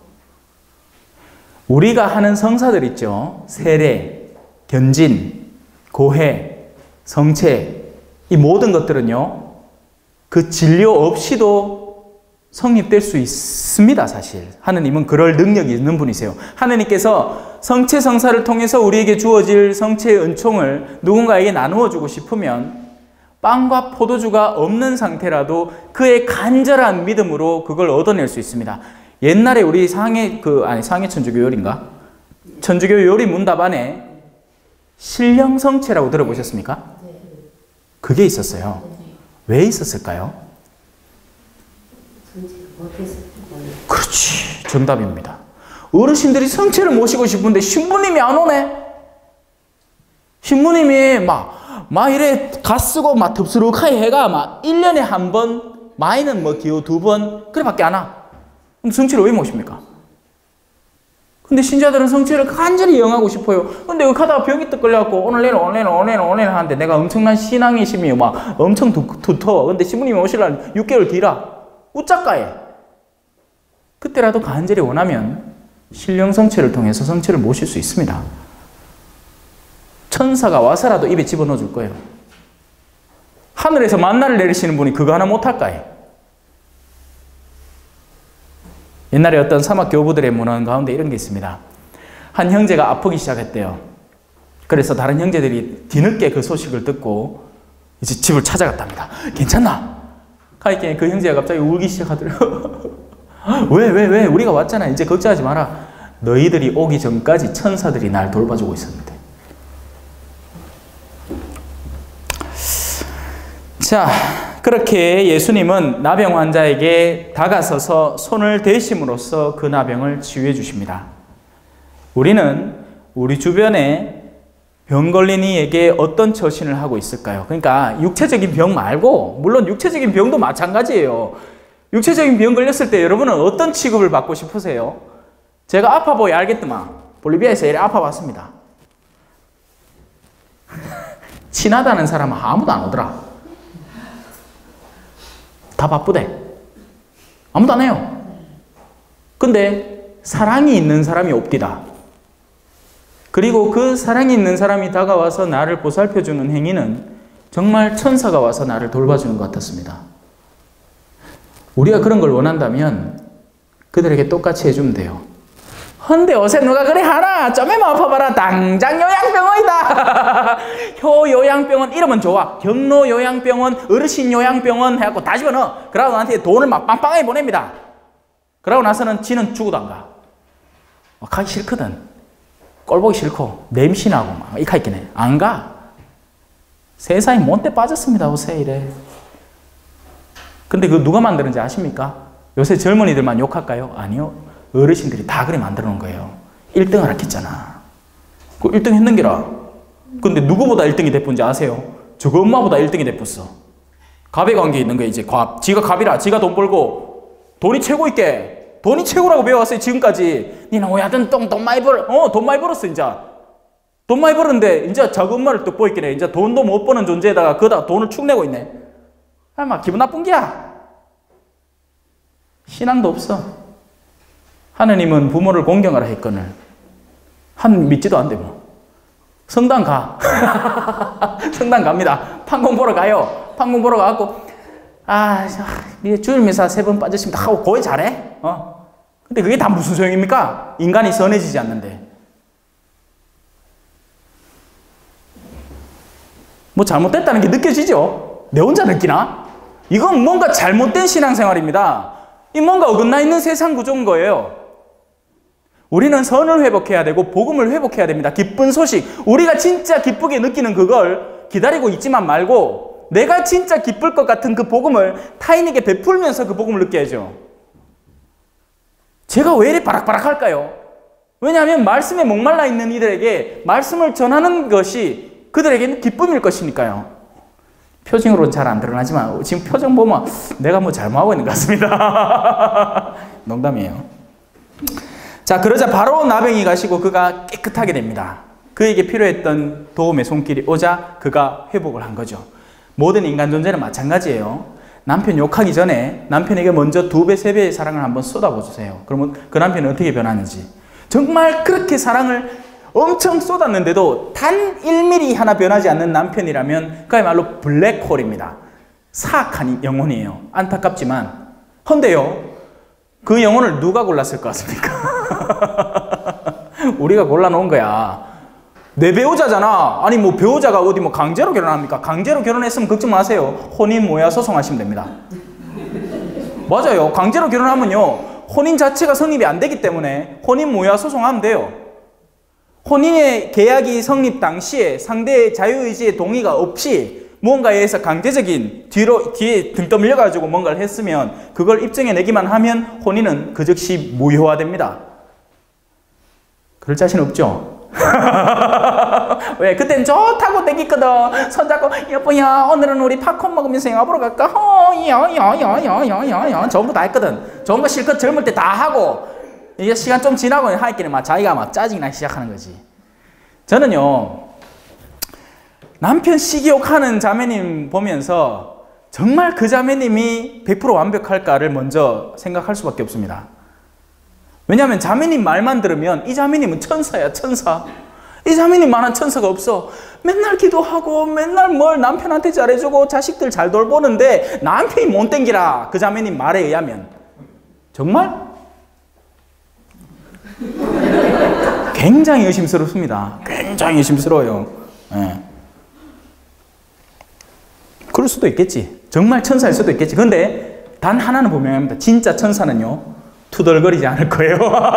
우리가 하는 성사들 있죠. 세례, 견진, 고해, 성체, 이 모든 것들은요, 그 진료 없이도 성립될 수 있습니다, 사실. 하느님은 그럴 능력이 있는 분이세요. 하느님께서 성체 성사를 통해서 우리에게 주어질 성체의 은총을 누군가에게 나누어 주고 싶으면 빵과 포도주가 없는 상태라도 그의 간절한 믿음으로 그걸 얻어낼 수 있습니다. 옛날에 우리 상해, 그, 아니, 상해 천주교 요리인가? 천주교 요리 문답안에 신령성체라고 들어보셨습니까? 그게 있었어요. 왜 있었을까요? 그렇지. 정답입니다. 어르신들이 성체를 모시고 싶은데 신부님이 안 오네? 신부님이 막 막 이래 가 쓰고 막 덥수룩하게 해가 막 일 년에 한 번, 많이는 뭐 기호 두 번 그래 밖에 안 와. 그럼 성체를 왜 모십니까? 근데 신자들은 성체를 간절히 영하고 싶어요. 근데 여기 가다가 병이 또 걸려갖고 오늘 내일 오늘 내일 오늘 내일 오늘 내일 하는데 내가 엄청난 신앙의 힘이 막 엄청 두, 두터워. 근데 신부님이 오시려면 육 개월 뒤라. 우짜까에. 그때라도 간절히 원하면 신령 성체를 통해서 성체를 모실 수 있습니다. 천사가 와서라도 입에 집어넣어 줄 거예요. 하늘에서 만나를 내리시는 분이 그거 하나 못할까요? 옛날에 어떤 사막 교부들의 문헌 가운데 이런 게 있습니다. 한 형제가 아프기 시작했대요. 그래서 다른 형제들이 뒤늦게 그 소식을 듣고 이제 집을 찾아갔답니다. 괜찮나? 가니까 그 형제가 갑자기 울기 시작하더래요. 왜, 왜, 왜? 우리가 왔잖아. 이제 걱정하지 마라. 너희들이 오기 전까지 천사들이 날 돌봐주고 있었는데. 자, 그렇게 예수님은 나병 환자에게 다가서서 손을 대심으로써 그 나병을 치유해 주십니다. 우리는 우리 주변에 병 걸린 이에게 어떤 처신을 하고 있을까요? 그러니까 육체적인 병 말고, 물론 육체적인 병도 마찬가지예요. 육체적인 병 걸렸을 때 여러분은 어떤 취급을 받고 싶으세요? 제가 아파 보여 알겠더만 볼리비아에서 이래 아파 봤습니다. 친하다는 사람은 아무도 안 오더라. 다 바쁘대. 아무도 안 해요. 근데 사랑이 있는 사람이 없디다. 그리고 그 사랑이 있는 사람이 다가와서 나를 보살펴주는 행위는 정말 천사가 와서 나를 돌봐주는 것 같았습니다. 우리가 그런 걸 원한다면 그들에게 똑같이 해주면 돼요. 헌데 어세 누가 그래 하나 점에만 아파봐라 당장 요양병원이다. 효 요양병원 이름은 좋아. 경로 요양병원, 어르신 요양병원 해갖고 다 집어넣어. 그러고 나한테 돈을 막 빵빵하게 보냅니다. 그러고 나서는 지는 죽어도 안 가. 가기 싫거든. 꼴 보기 싫고 냄새나고 막 이카 있긴 해. 안 가. 세상에 못돼 빠졌습니다. 요새 이래. 근데 그 누가 만드는지 아십니까? 요새 젊은이들만 욕할까요? 아니요. 어르신들이 다 그래 만들어 놓은 거예요. 일 등 하라 했잖아. 그 일 등 했는 게라. 근데 누구보다 일 등이 됐는지 아세요? 저거 엄마보다 일 등이 됐었어. 갑의 관계 있는 거야, 이제. 갑. 지가 갑이라. 지가 돈 벌고 돈이 최고 있게. 돈이 최고라고 배워왔어요, 지금까지. 니는 왜 하든 돈, 돈 많이 벌, 어, 돈 많이 벌었어, 이제. 돈 많이 벌었는데, 이제 자기 엄마를 또 보이긴 해. 이제 돈도 못 버는 존재에다가 그다 돈을 축 내고 있네. 아, 막 기분 나쁜 게야. 신앙도 없어. 하느님은 부모를 공경하라 했거늘 한 믿지도 않대 뭐. 성당 가. 성당 갑니다. 판공 보러 가요. 판공 보러 가고 아, 주일 미사 세 번 빠졌습니다 하고 거의 잘해. 어. 근데 그게 다 무슨 소용입니까? 인간이 선해지지 않는데. 뭐 잘못됐다는 게 느껴지죠? 내 혼자 느끼나? 이건 뭔가 잘못된 신앙생활입니다. 이 뭔가 어긋나 있는 세상 구조인 거예요. 우리는 선을 회복해야 되고 복음을 회복해야 됩니다. 기쁜 소식. 우리가 진짜 기쁘게 느끼는 그걸 기다리고 있지만 말고 내가 진짜 기쁠 것 같은 그 복음을 타인에게 베풀면서 그 복음을 느껴야죠. 제가 왜 이렇게 바락바락할까요? 왜냐하면 말씀에 목말라 있는 이들에게 말씀을 전하는 것이 그들에게는 기쁨일 것이니까요. 표정으로는 잘 안 드러나지만 지금 표정 보면 내가 뭐 잘못하고 있는 것 같습니다. 농담이에요. 자, 그러자 바로 나병이 가시고 그가 깨끗하게 됩니다. 그에게 필요했던 도움의 손길이 오자 그가 회복을 한 거죠. 모든 인간 존재는 마찬가지예요. 남편 욕하기 전에 남편에게 먼저 두 배, 세 배의 사랑을 한번 쏟아보세요. 그러면 그 남편은 어떻게 변하는지. 정말 그렇게 사랑을 엄청 쏟았는데도 단 일 밀리미터 하나 변하지 않는 남편이라면 그야말로 블랙홀입니다. 사악한 영혼이에요. 안타깝지만. 헌데요. 그 영혼을 누가 골랐을 것 같습니까? 우리가 골라놓은 거야. 내 배우자잖아. 아니 뭐 배우자가 어디 뭐 강제로 결혼합니까? 강제로 결혼했으면 걱정 마세요. 혼인 모야 소송하시면 됩니다. 맞아요. 강제로 결혼하면요. 혼인 자체가 성립이 안 되기 때문에 혼인 모야 소송하면 돼요. 혼인의 계약이 성립 당시에 상대의 자유의지의 동의가 없이 무언가에 의해서 강제적인 뒤로, 뒤에 등 떠밀려가지고 뭔가를 했으면 그걸 입증해내기만 하면 혼인은 그 즉시 무효화됩니다. 그럴 자신 없죠? 왜? 그땐 좋다고 되겠거든. 손잡고 여보야 오늘은 우리 팝콘 먹으면서 영화 보러 갈까? 어, 야야야야야야 전부 다 했거든. 좋은 거 실컷 젊을 때 다 하고 이게 시간 좀 지나고 하니까 막 자기가 막 짜증이 나기 시작하는 거지. 저는요, 남편 시기욕하는 자매님 보면서 정말 그 자매님이 백 퍼센트 완벽할까를 먼저 생각할 수밖에 없습니다. 왜냐하면 자매님 말만 들으면 이 자매님은 천사야, 천사. 이 자매님만한 천사가 없어. 맨날 기도하고 맨날 뭘 남편한테 잘해주고 자식들 잘 돌보는데 남편이 못 땡기라. 그 자매님 말에 의하면. 정말? 굉장히 의심스럽습니다. 굉장히 의심스러워요. 네. 그럴 수도 있겠지. 정말 천사일 수도 있겠지. 근데 단 하나는 분명합니다. 진짜 천사는요, 투덜거리지 않을 거예요.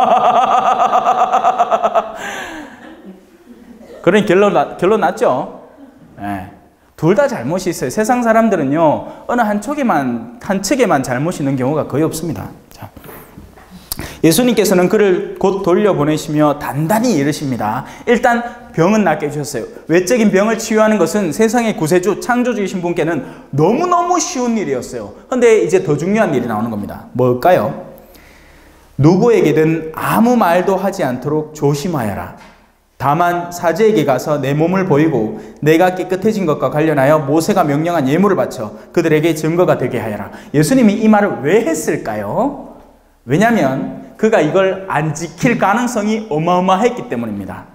그러니 결론, 결론 났죠? 네. 둘 다 잘못이 있어요. 세상 사람들은요, 어느 한쪽에만, 한 측에만 잘못이 있는 경우가 거의 없습니다. 자. 예수님께서는 그를 곧 돌려보내시며 단단히 이르십니다. 일단 병은 낫게 해주셨어요. 외적인 병을 치유하는 것은 세상의 구세주, 창조주이신 분께는 너무너무 쉬운 일이었어요. 그런데 이제 더 중요한 일이 나오는 겁니다. 뭘까요? 누구에게든 아무 말도 하지 않도록 조심하여라. 다만 사제에게 가서 내 몸을 보이고 내가 깨끗해진 것과 관련하여 모세가 명령한 예물을 바쳐 그들에게 증거가 되게 하여라. 예수님이 이 말을 왜 했을까요? 왜냐하면 그가 이걸 안 지킬 가능성이 어마어마했기 때문입니다.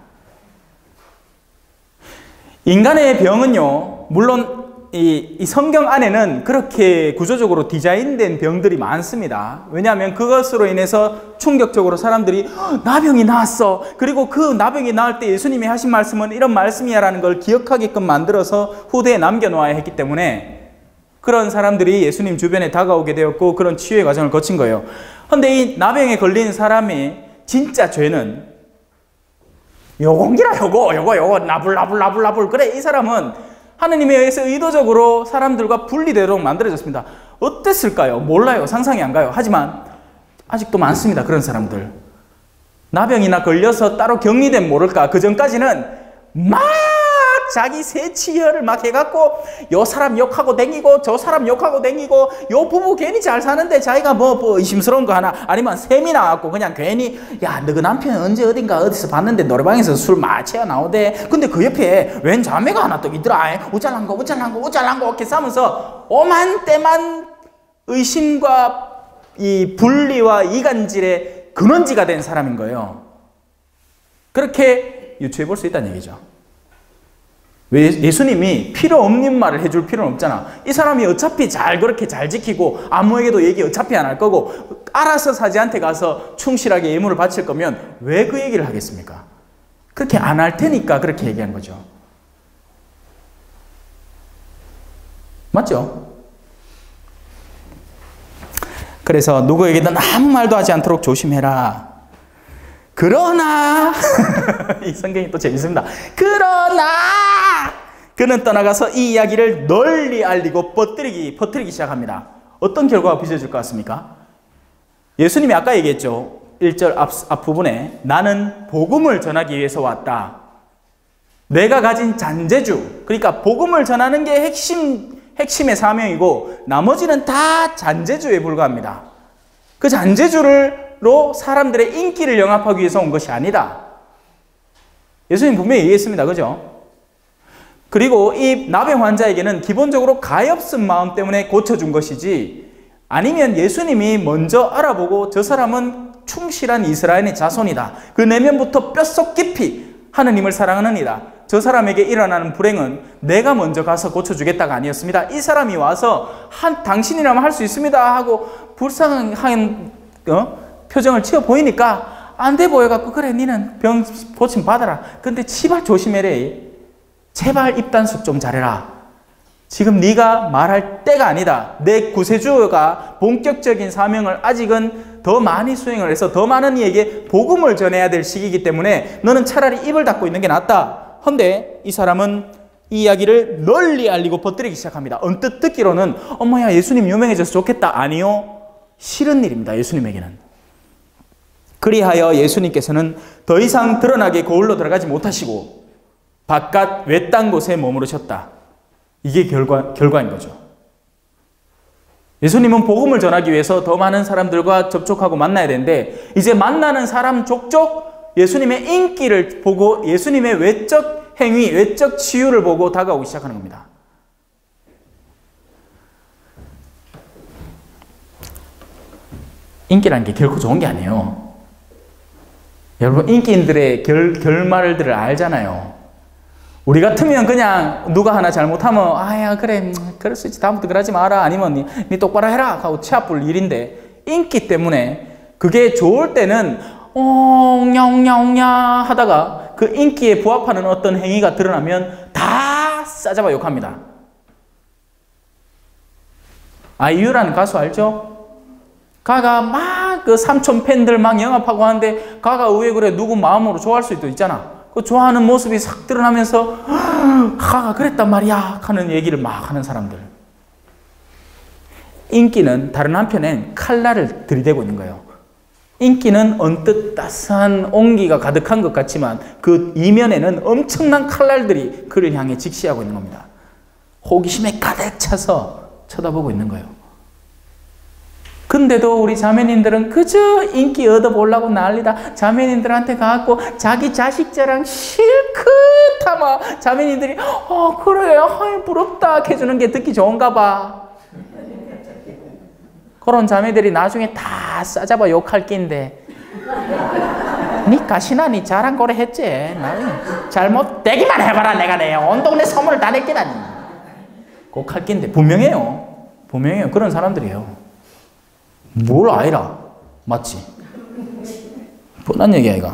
인간의 병은요, 물론 이, 이 성경 안에는 그렇게 구조적으로 디자인된 병들이 많습니다. 왜냐하면 그것으로 인해서 충격적으로 사람들이 나병이 나았어. 그리고 그 나병이 나을 때 예수님이 하신 말씀은 이런 말씀이야 라는 걸 기억하게끔 만들어서 후대에 남겨놓아야 했기 때문에 그런 사람들이 예수님 주변에 다가오게 되었고 그런 치유의 과정을 거친 거예요. 그런데 이 나병에 걸린 사람이 진짜 죄는 요건기라 요거 요거 요거 나불 나불 나불 나불. 그래, 이 사람은 하느님에 의해서 의도적으로 사람들과 분리되도록 만들어졌습니다. 어땠을까요? 몰라요. 상상이 안 가요. 하지만 아직도 많습니다. 그런 사람들. 나병이나 걸려서 따로 격리된 모를까. 그 전까지는 막 자기 세치혈을 막 해갖고 요 사람 욕하고 댕기고 저 사람 욕하고 댕기고 요 부부 괜히 잘 사는데 자기가 뭐, 뭐 의심스러운 거 하나 아니면 셈이 나갖고 그냥 괜히 야 너 그 남편 언제 어딘가 어디서 봤는데 노래방에서 술 마취가 나오대. 근데 그 옆에 웬 자매가 하나 또 있더라. 우짤한 거 우짤한 거 우짤한 거 이렇게 싸면서 오만 때만 의심과 이 분리와 이간질의 근원지가 된 사람인 거예요. 그렇게 유추해 볼 수 있다는 얘기죠. 왜 예수님이 필요 없는 말을 해줄 필요는 없잖아. 이 사람이 어차피 잘 그렇게 잘 지키고 아무에게도 얘기 어차피 안 할 거고 알아서 사제한테 가서 충실하게 예물을 바칠 거면 왜 그 얘기를 하겠습니까? 그렇게 안 할 테니까 그렇게 얘기한 거죠. 맞죠? 그래서 누구에게든 아무 말도 하지 않도록 조심해라. 그러나 이 성경이 또 재밌습니다. 그러나 그는 떠나가서 이 이야기를 널리 알리고 퍼뜨리기, 퍼뜨리기 시작합니다. 어떤 결과가 빚어질 것 같습니까? 예수님이 아까 얘기했죠. 일 절 앞, 앞부분에 나는 복음을 전하기 위해서 왔다. 내가 가진 잔재주, 그러니까 복음을 전하는 게 핵심, 핵심의 사명이고 나머지는 다 잔재주에 불과합니다. 그 잔재주를 로 사람들의 인기를 영합하기 위해서 온 것이 아니다. 예수님 분명히 얘기했습니다. 그죠? 그리고 이 나병 환자에게는 기본적으로 가엾은 마음 때문에 고쳐준 것이지 아니면 예수님이 먼저 알아보고 저 사람은 충실한 이스라엘의 자손이다. 그 내면부터 뼛속 깊이 하느님을 사랑하는 이다. 저 사람에게 일어나는 불행은 내가 먼저 가서 고쳐주겠다가 아니었습니다. 이 사람이 와서 한 당신이라면 할 수 있습니다 하고 불쌍한 어? 표정을 치어 보이니까 안 돼 보여갖고 그래 니는 병 고침 받아라. 근데 제발 조심해래. 제발 입단속 좀 잘해라. 지금 네가 말할 때가 아니다. 내 구세주가 본격적인 사명을 아직은 더 많이 수행을 해서 더 많은 이에게 복음을 전해야 될 시기이기 때문에 너는 차라리 입을 닫고 있는 게 낫다. 헌데 이 사람은 이 이야기를 널리 알리고 퍼뜨리기 시작합니다. 언뜻 듣기로는 어머야 예수님 유명해져서 좋겠다. 아니요. 싫은 일입니다. 예수님에게는. 그리하여 예수님께서는 더 이상 드러나게 거울로 들어가지 못하시고 바깥 외딴 곳에 머무르셨다. 이게 결과, 결과인 거죠. 예수님은 복음을 전하기 위해서 더 많은 사람들과 접촉하고 만나야 되는데 이제 만나는 사람 족족 예수님의 인기를 보고 예수님의 외적 행위, 외적 치유를 보고 다가오기 시작하는 겁니다. 인기라는 게 결코 좋은 게 아니에요. 여러분, 인기인들의 결, 결말들을 알잖아요. 우리 같으면 그냥 누가 하나 잘못하면 아야 그래 그럴 수 있지, 다음부터 그러지 마라, 아니면 니, 니 똑바로 해라 하고 치아 볼 일인데, 인기 때문에 그게 좋을 때는 옹냐옹냐옹냐 하다가 그 인기에 부합하는 어떤 행위가 드러나면 다 싸잡아 욕합니다. 아이유라는 가수 알죠? 가가 막 그 삼촌 팬들 막 영합하고 하는데 가가 왜 그래, 누구 마음으로 좋아할 수도 있잖아. 그 좋아하는 모습이 싹 드러나면서 가가 그랬단 말이야 하는 얘기를 막 하는 사람들. 인기는 다른 한편엔 칼날을 들이대고 있는 거예요. 인기는 언뜻 따스한 온기가 가득한 것 같지만 그 이면에는 엄청난 칼날들이 그를 향해 직시하고 있는 겁니다. 호기심에 가득 차서 쳐다보고 있는 거예요. 근데도 우리 자매님들은 그저 인기 얻어보려고 난리다. 자매님들한테 가갖고 자기 자식 자랑 실컷 하마 자매님들이 어 그래, 어, 부럽다 해주는 게 듣기 좋은가 봐. 그런 자매들이 나중에 다 싸잡아 욕할 낀데, 니 가시나 니 자랑 고래 했지. 잘못되기만 해봐라, 내가 내 온 동네 소문을 다 냈기다니. 꼭 할 낀데 분명해요. 분명해요. 그런 사람들이에요. 뭘 아이라. 맞지? 뻔한 얘기야 이거.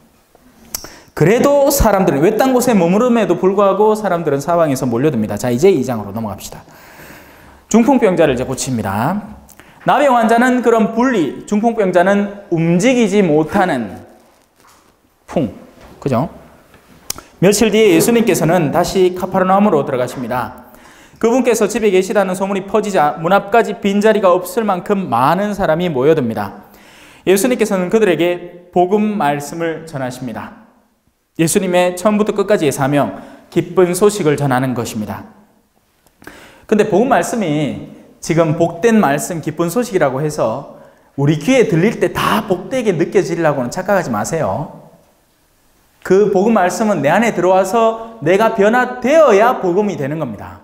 그래도 사람들은 외딴 곳에 머무름에도 불구하고 사람들은 사방에서 몰려듭니다. 자, 이제 이 장으로 넘어갑시다. 중풍병자를 이제 고칩니다. 나병 환자는 그런 분리, 중풍병자는 움직이지 못하는 풍, 그죠? 며칠 뒤에 예수님께서는 다시 카파르나움으로 들어가십니다. 그분께서 집에 계시다는 소문이 퍼지자 문 앞까지 빈자리가 없을 만큼 많은 사람이 모여듭니다. 예수님께서는 그들에게 복음 말씀을 전하십니다. 예수님의 처음부터 끝까지의 사명, 기쁜 소식을 전하는 것입니다. 근데 복음 말씀이 지금 복된 말씀, 기쁜 소식이라고 해서 우리 귀에 들릴 때 다 복되게 느껴지려고는 착각하지 마세요. 그 복음 말씀은 내 안에 들어와서 내가 변화되어야 복음이 되는 겁니다.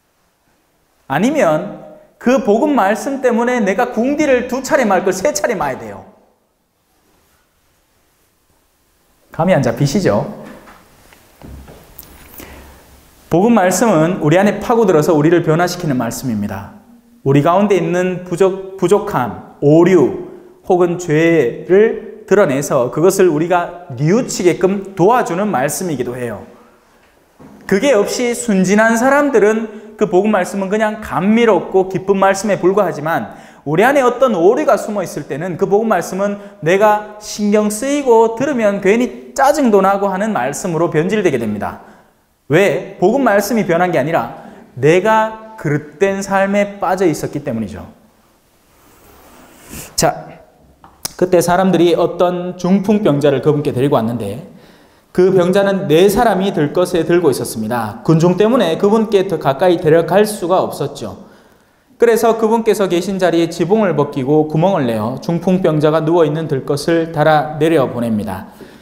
아니면 그 복음 말씀 때문에 내가 궁디를 두 차례 말 걸 세 차례 마야 돼요. 감이 안 잡히시죠? 복음 말씀은 우리 안에 파고들어서 우리를 변화시키는 말씀입니다. 우리 가운데 있는 부족, 부족함, 오류 혹은 죄를 드러내서 그것을 우리가 뉘우치게끔 도와주는 말씀이기도 해요. 그게 없이 순진한 사람들은 그 복음 말씀은 그냥 감미롭고 기쁜 말씀에 불과하지만 우리 안에 어떤 오류가 숨어 있을 때는 그 복음 말씀은 내가 신경 쓰이고 들으면 괜히 짜증도 나고 하는 말씀으로 변질되게 됩니다. 왜? 복음 말씀이 변한 게 아니라 내가 그릇된 삶에 빠져 있었기 때문이죠. 자, 그때 사람들이 어떤 중풍병자를 그분께 데리고 왔는데 그 병자는 네 사람이 들 것에 들고 있었습니다. 군중 때문에 그분께 더 가까이 데려갈 수가 없었죠. 그래서 그분께서 계신 자리에 지붕을 벗기고 구멍을 내어 중풍병자가 누워있는 들것을 달아 내려 보냅니다.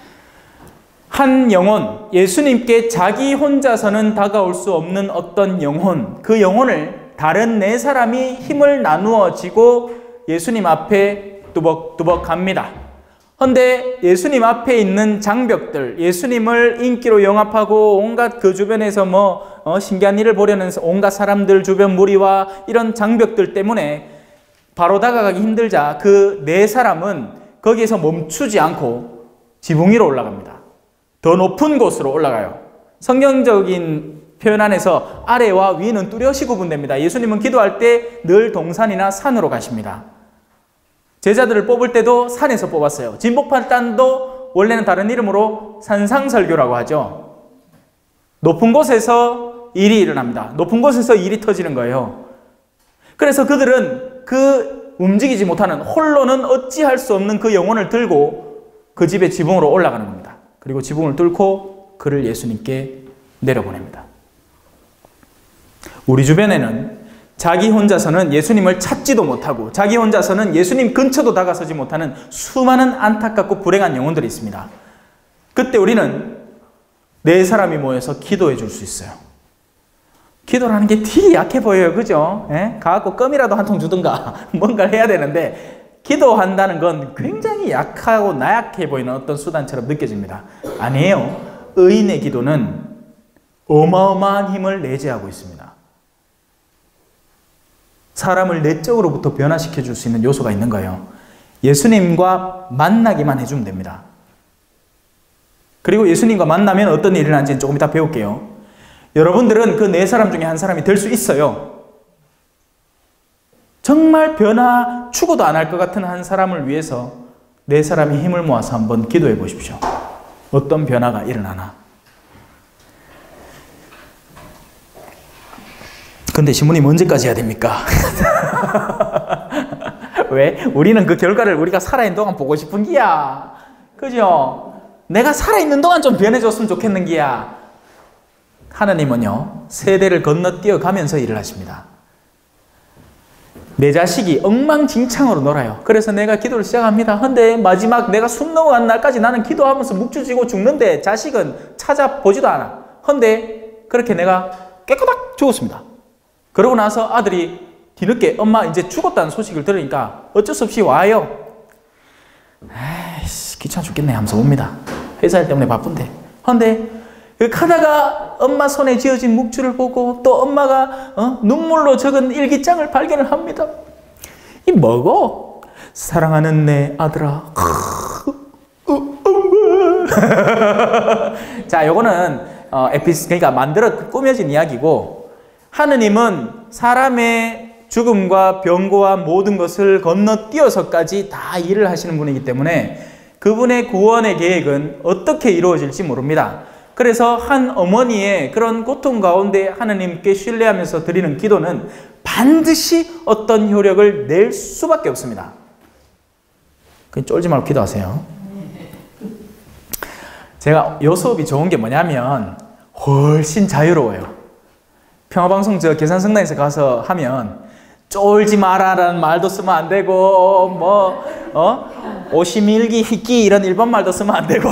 한 영혼, 예수님께 자기 혼자서는 다가올 수 없는 어떤 영혼, 그 영혼을 다른 네 사람이 힘을 나누어 지고 예수님 앞에 뚜벅뚜벅 갑니다. 그런데 예수님 앞에 있는 장벽들, 예수님을 인기로 영합하고 온갖 그 주변에서 뭐 어, 신기한 일을 보려는 온갖 사람들, 주변 무리와 이런 장벽들 때문에 바로 다가가기 힘들자 그 네 사람은 거기에서 멈추지 않고 지붕 위로 올라갑니다. 더 높은 곳으로 올라가요. 성경적인 표현 안에서 아래와 위는 뚜렷이 구분됩니다. 예수님은 기도할 때 늘 동산이나 산으로 가십니다. 제자들을 뽑을 때도 산에서 뽑았어요. 진복팔단도 원래는 다른 이름으로 산상설교라고 하죠. 높은 곳에서 일이 일어납니다. 높은 곳에서 일이 터지는 거예요. 그래서 그들은 그 움직이지 못하는, 홀로는 어찌할 수 없는 그 영혼을 들고 그 집의 지붕으로 올라가는 겁니다. 그리고 지붕을 뚫고 그를 예수님께 내려보냅니다. 우리 주변에는 자기 혼자서는 예수님을 찾지도 못하고 자기 혼자서는 예수님 근처도 다가서지 못하는 수많은 안타깝고 불행한 영혼들이 있습니다. 그때 우리는 네 사람이 모여서 기도해 줄 수 있어요. 기도라는 게 되게 약해 보여요. 그죠? 예? 가갖고 껌이라도 한 통 주든가 뭔가를 해야 되는데 기도한다는 건 굉장히 약하고 나약해 보이는 어떤 수단처럼 느껴집니다. 아니에요. 의인의 기도는 어마어마한 힘을 내재하고 있습니다. 사람을 내적으로부터 변화시켜 줄 수 있는 요소가 있는 거예요. 예수님과 만나기만 해주면 됩니다. 그리고 예수님과 만나면 어떤 일이 일어나는지는 조금 이따 배울게요. 여러분들은 그 네 사람 중에 한 사람이 될 수 있어요. 정말 변화, 죽어도 안 할 것 같은 한 사람을 위해서 네 사람이 힘을 모아서 한번 기도해 보십시오. 어떤 변화가 일어나나. 근데 신부님 언제까지 해야 됩니까? 왜? 우리는 그 결과를 우리가 살아있는 동안 보고 싶은 기야. 그죠? 내가 살아있는 동안 좀 변해줬으면 좋겠는 기야. 하나님은요, 세대를 건너뛰어 가면서 일을 하십니다. 내 자식이 엉망진창으로 놀아요. 그래서 내가 기도를 시작합니다. 근데 마지막 내가 숨 넘어간 날까지 나는 기도하면서 묵주지고 죽는데 자식은 찾아보지도 않아. 근데 그렇게 내가 깨꼬닥 죽었습니다. 그러고 나서 아들이 뒤늦게 엄마 이제 죽었다는 소식을 들으니까 어쩔 수 없이 와요. 에이씨 귀찮아 죽겠네 하면서 옵니다. 회사 일 때문에 바쁜데. 근데 가다가 엄마 손에 쥐어진 묵주를 보고 또 엄마가 어? 눈물로 적은 일기장을 발견을 합니다. 이 뭐고? 사랑하는 내 아들아. 자, 요거는 어, 에피스 그러니까 만들어 꾸며진 이야기고, 하느님은 사람의 죽음과 병고와 모든 것을 건너뛰어서까지 다 일을 하시는 분이기 때문에 그분의 구원의 계획은 어떻게 이루어질지 모릅니다. 그래서 한 어머니의 그런 고통 가운데 하느님께 신뢰하면서 드리는 기도는 반드시 어떤 효력을 낼 수밖에 없습니다. 그냥 쫄지 말고 기도하세요. 제가 요 수업이 좋은 게 뭐냐면 훨씬 자유로워요. 평화방송 저 계산성당에서 가서 하면 쫄지 마라라는 말도 쓰면 안 되고 뭐 어? 오시밀기 희끼 이런 일본 말도 쓰면 안 되고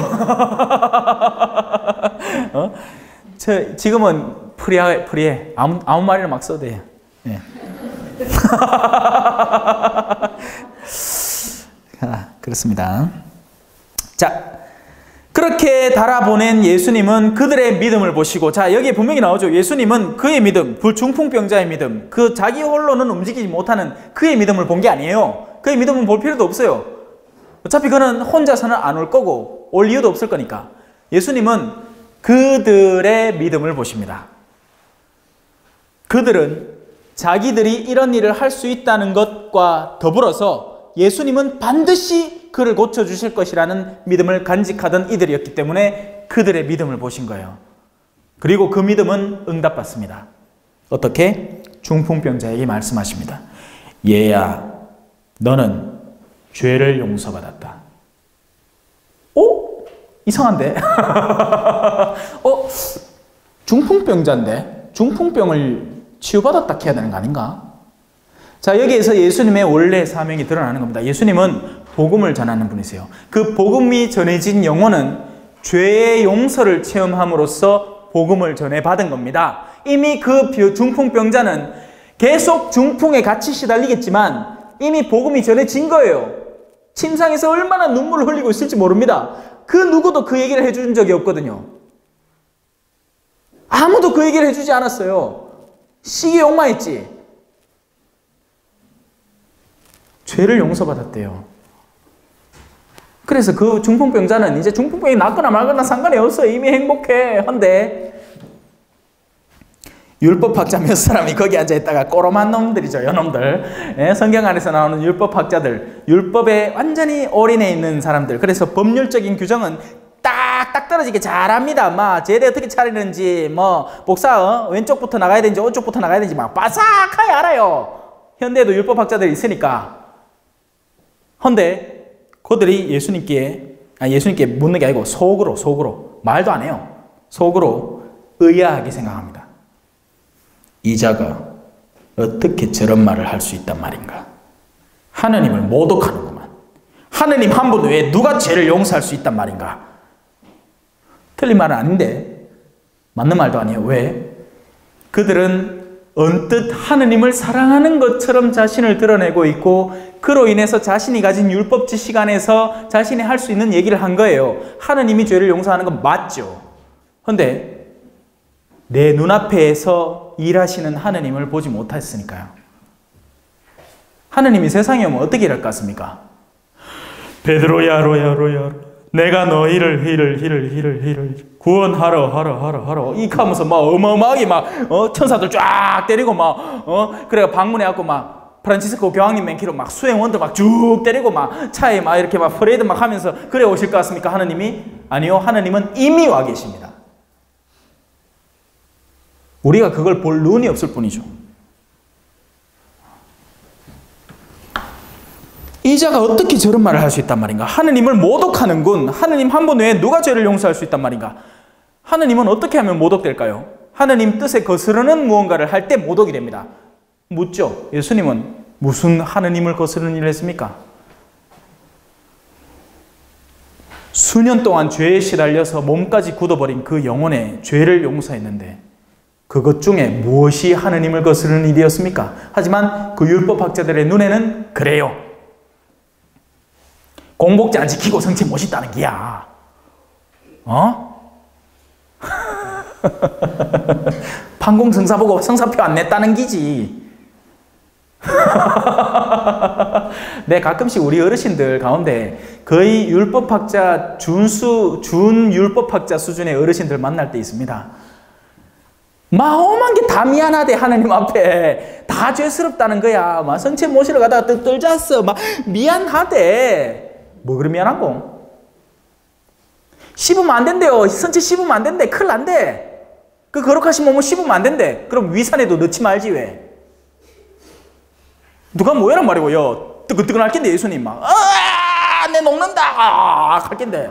어? 저 지금은 프리해 프리해 아무 아무 말이나 막 써도 돼요. 네. 아, 그렇습니다. 자, 그렇게 달아보낸 예수님은 그들의 믿음을 보시고, 자 여기에 분명히 나오죠. 예수님은 그의 믿음, 그 중풍병자의 믿음, 그 자기 홀로는 움직이지 못하는 그의 믿음을 본 게 아니에요. 그의 믿음은 볼 필요도 없어요. 어차피 그는 혼자서는 안 올 거고 올 이유도 없을 거니까. 예수님은 그들의 믿음을 보십니다. 그들은 자기들이 이런 일을 할 수 있다는 것과 더불어서 예수님은 반드시 그를 고쳐주실 것이라는 믿음을 간직하던 이들이었기 때문에 그들의 믿음을 보신 거예요. 그리고 그 믿음은 응답받습니다. 어떻게? 중풍병자에게 말씀하십니다. 얘야, 너는 죄를 용서받았다. 어? 이상한데? 어? 중풍병자인데? 중풍병을 치유받았다 해야 되는 거 아닌가? 자, 여기에서 예수님의 원래 사명이 드러나는 겁니다. 예수님은 복음을 전하는 분이세요. 그 복음이 전해진 영혼은 죄의 용서를 체험함으로써 복음을 전해받은 겁니다. 이미 그 중풍병자는 계속 중풍에 같이 시달리겠지만 이미 복음이 전해진 거예요. 침상에서 얼마나 눈물을 흘리고 있을지 모릅니다. 그 누구도 그 얘기를 해준 적이 없거든요. 아무도 그 얘기를 해주지 않았어요. 시기 욕망했지. 죄를 용서받았대요. 그래서 그 중풍병자는 이제 중풍병이 낫거나 말거나 상관이 없어요. 이미 행복해. 헌데 율법학자 몇 사람이 거기 앉아있다가 꼬로만 놈들이죠. 요놈들. 예, 성경 안에서 나오는 율법학자들, 율법에 완전히 올인해 있는 사람들. 그래서 법률적인 규정은 딱딱 떨어지게 잘합니다. 막 제대 어떻게 차리는지, 뭐 복사 어? 왼쪽부터 나가야 되는지 오른쪽부터 나가야 되는지 막 바삭하게 알아요. 현대에도 율법학자들이 있으니까. 헌데 그들이 예수님께, 아니 예수님께 묻는 게 아니고 속으로 속으로 말도 안 해요. 속으로 의아하게 생각합니다. 이 자가 어떻게 저런 말을 할 수 있단 말인가? 하느님을 모독하는구만. 하느님 한 분 외에 누가 죄를 용서할 수 있단 말인가? 틀린 말은 아닌데 맞는 말도 아니에요. 왜? 그들은 언뜻 하느님을 사랑하는 것처럼 자신을 드러내고 있고, 그로 인해서 자신이 가진 율법 지식 안에서 자신이 할 수 있는 얘기를 한 거예요. 하느님이 죄를 용서하는 건 맞죠. 그런데 내 눈앞에서 일하시는 하느님을 보지 못했으니까요. 하느님이 세상에 오면 어떻게 일할 것 같습니까? 베드로야 로야 로야 내가 너희를 희를 희를 희를 희를 구원하러 하러 하러 하러 이렇게 하면서 막 어마어마하게 막 어, 천사들 쫙 때리고 막 어, 그래가 방문해 갖고 막 프란치스코 교황님 맨키로 막 수행원들 막 쭉 때리고 막 차에 막 이렇게 막 퍼레이드 막 하면서 그래 오실 것 같습니까? 하느님이? 아니요. 하느님은 이미 와 계십니다. 우리가 그걸 볼 눈이 없을 뿐이죠. 이 자가 어떻게 저런 말을 할 수 있단 말인가? 하느님을 모독하는군. 하느님 한 분 외에 누가 죄를 용서할 수 있단 말인가? 하느님은 어떻게 하면 모독될까요? 하느님 뜻에 거스르는 무언가를 할 때 모독이 됩니다. 묻죠. 예수님은 무슨 하느님을 거스르는 일을 했습니까? 수년 동안 죄에 시달려서 몸까지 굳어버린 그 영혼의 죄를 용서했는데 그것 중에 무엇이 하느님을 거스르는 일이었습니까? 하지만 그 율법학자들의 눈에는 그래요. 공복제 안 지키고 성체 못 있다는 기야. 어? 판공성사 보고 성사표 안 냈다는 기지. 네, 가끔씩 우리 어르신들 가운데 거의 율법학자, 준수, 준율법학자 수준의 어르신들 만날 때 있습니다. 마오만 게 다 미안하대. 하느님 앞에 다 죄스럽다는 거야. 막 성체 모시러 가다가 또 떨잤어. 막 미안하대. 뭐 그리 미안하고? 씹으면 안 된대요. 성체 씹으면 안 된대. 큰일 난대. 그 거룩하신 몸을 씹으면 안 된대. 그럼 위산에도 넣지 말지 왜? 누가 뭐야란 말이고요. 뜨끈뜨끈 할 낀데 예수님 막 아, 내 녹는다 할 낀데.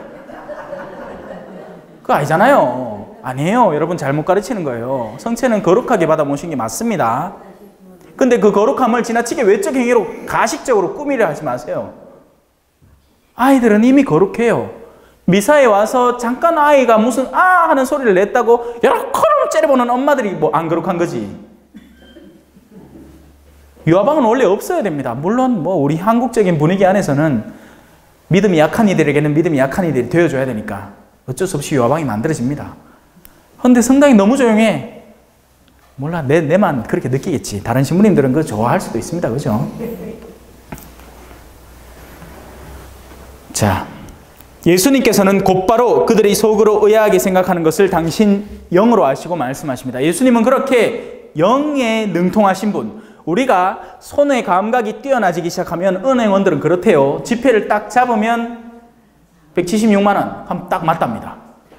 그거 아니잖아요. 아니에요. 여러분 잘못 가르치는 거예요. 성체는 거룩하게 받아 모신 게 맞습니다. 근데 그 거룩함을 지나치게 외적 행위로 가식적으로 꾸미려 하지 마세요. 아이들은 이미 거룩해요. 미사에 와서 잠깐 아이가 무슨 아 하는 소리를 냈다고 여러 코를 째려보는 엄마들이 뭐 안 거룩한 거지. 유아방은 원래 없어야 됩니다. 물론 뭐 우리 한국적인 분위기 안에서는 믿음이 약한 이들에게는 믿음이 약한 이들이 되어줘야 되니까 어쩔 수 없이 유아방이 만들어집니다. 그런데 성당이 너무 조용해. 몰라, 내, 내만 그렇게 느끼겠지. 다른 신부님들은 그거 좋아할 수도 있습니다. 그죠? 자, 예수님께서는 곧바로 그들이 속으로 의아하게 생각하는 것을 당신 영으로 아시고 말씀하십니다. 예수님은 그렇게 영에 능통하신 분, 우리가 손의 감각이 뛰어나지기 시작하면 은행원들은 그렇대요. 지폐를 딱 잡으면 백칠십육만 원 하면 딱 맞답니다.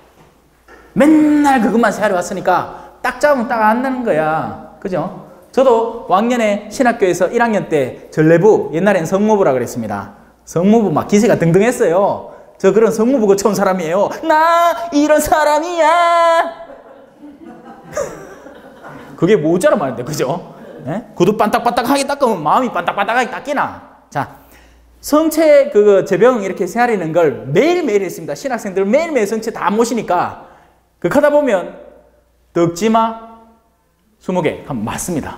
맨날 그것만 세알이 왔으니까 딱 잡으면 딱 안 나는 거야. 그죠? 저도 왕년에 신학교에서 일 학년 때 전례부, 옛날엔 성무부라 그랬습니다. 성무부 막 기세가 등등했어요. 저 그런 성무부 거쳐온 사람이에요. 나 이런 사람이야. 그게 모자란 말인데, 그죠? 네? 구두 반딱반딱하게 닦으면 마음이 반딱반딱하게 닦이나? 자, 성체 그 제병 이렇게 세아리는 걸 매일매일 했습니다. 신학생들 매일매일 성체 다 모시니까 그 하다 보면 덕지마 스무 개 하면 맞습니다.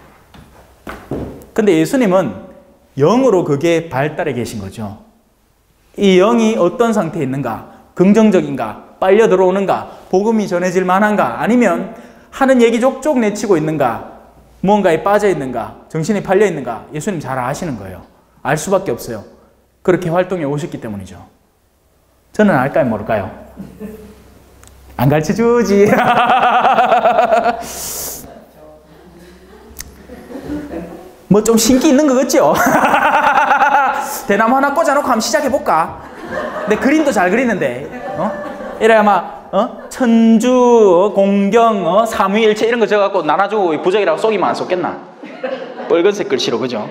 근데 예수님은 영으로 그게 발달해 계신 거죠. 이 영이 어떤 상태에 있는가? 긍정적인가? 빨려 들어오는가? 복음이 전해질 만한가? 아니면 하는 얘기 족족 내치고 있는가? 무언가에 빠져 있는가? 정신이 팔려 있는가? 예수님 잘 아시는 거예요. 알 수밖에 없어요. 그렇게 활동해 오셨기 때문이죠. 저는 알까요? 모를까요? 안 가르쳐주지. 뭐 좀 신기 있는 거 같죠? 대나무 하나 꽂아놓고 한번 시작해볼까? 내 그림도 잘 그리는데 어? 이래야 막 어? 천주, 공경, 어? 삼위일체 이런 거 적어갖고 나눠주고 부적이라고 쏘기만 안 쏘겠나? 빨간색 글씨로, 그죠?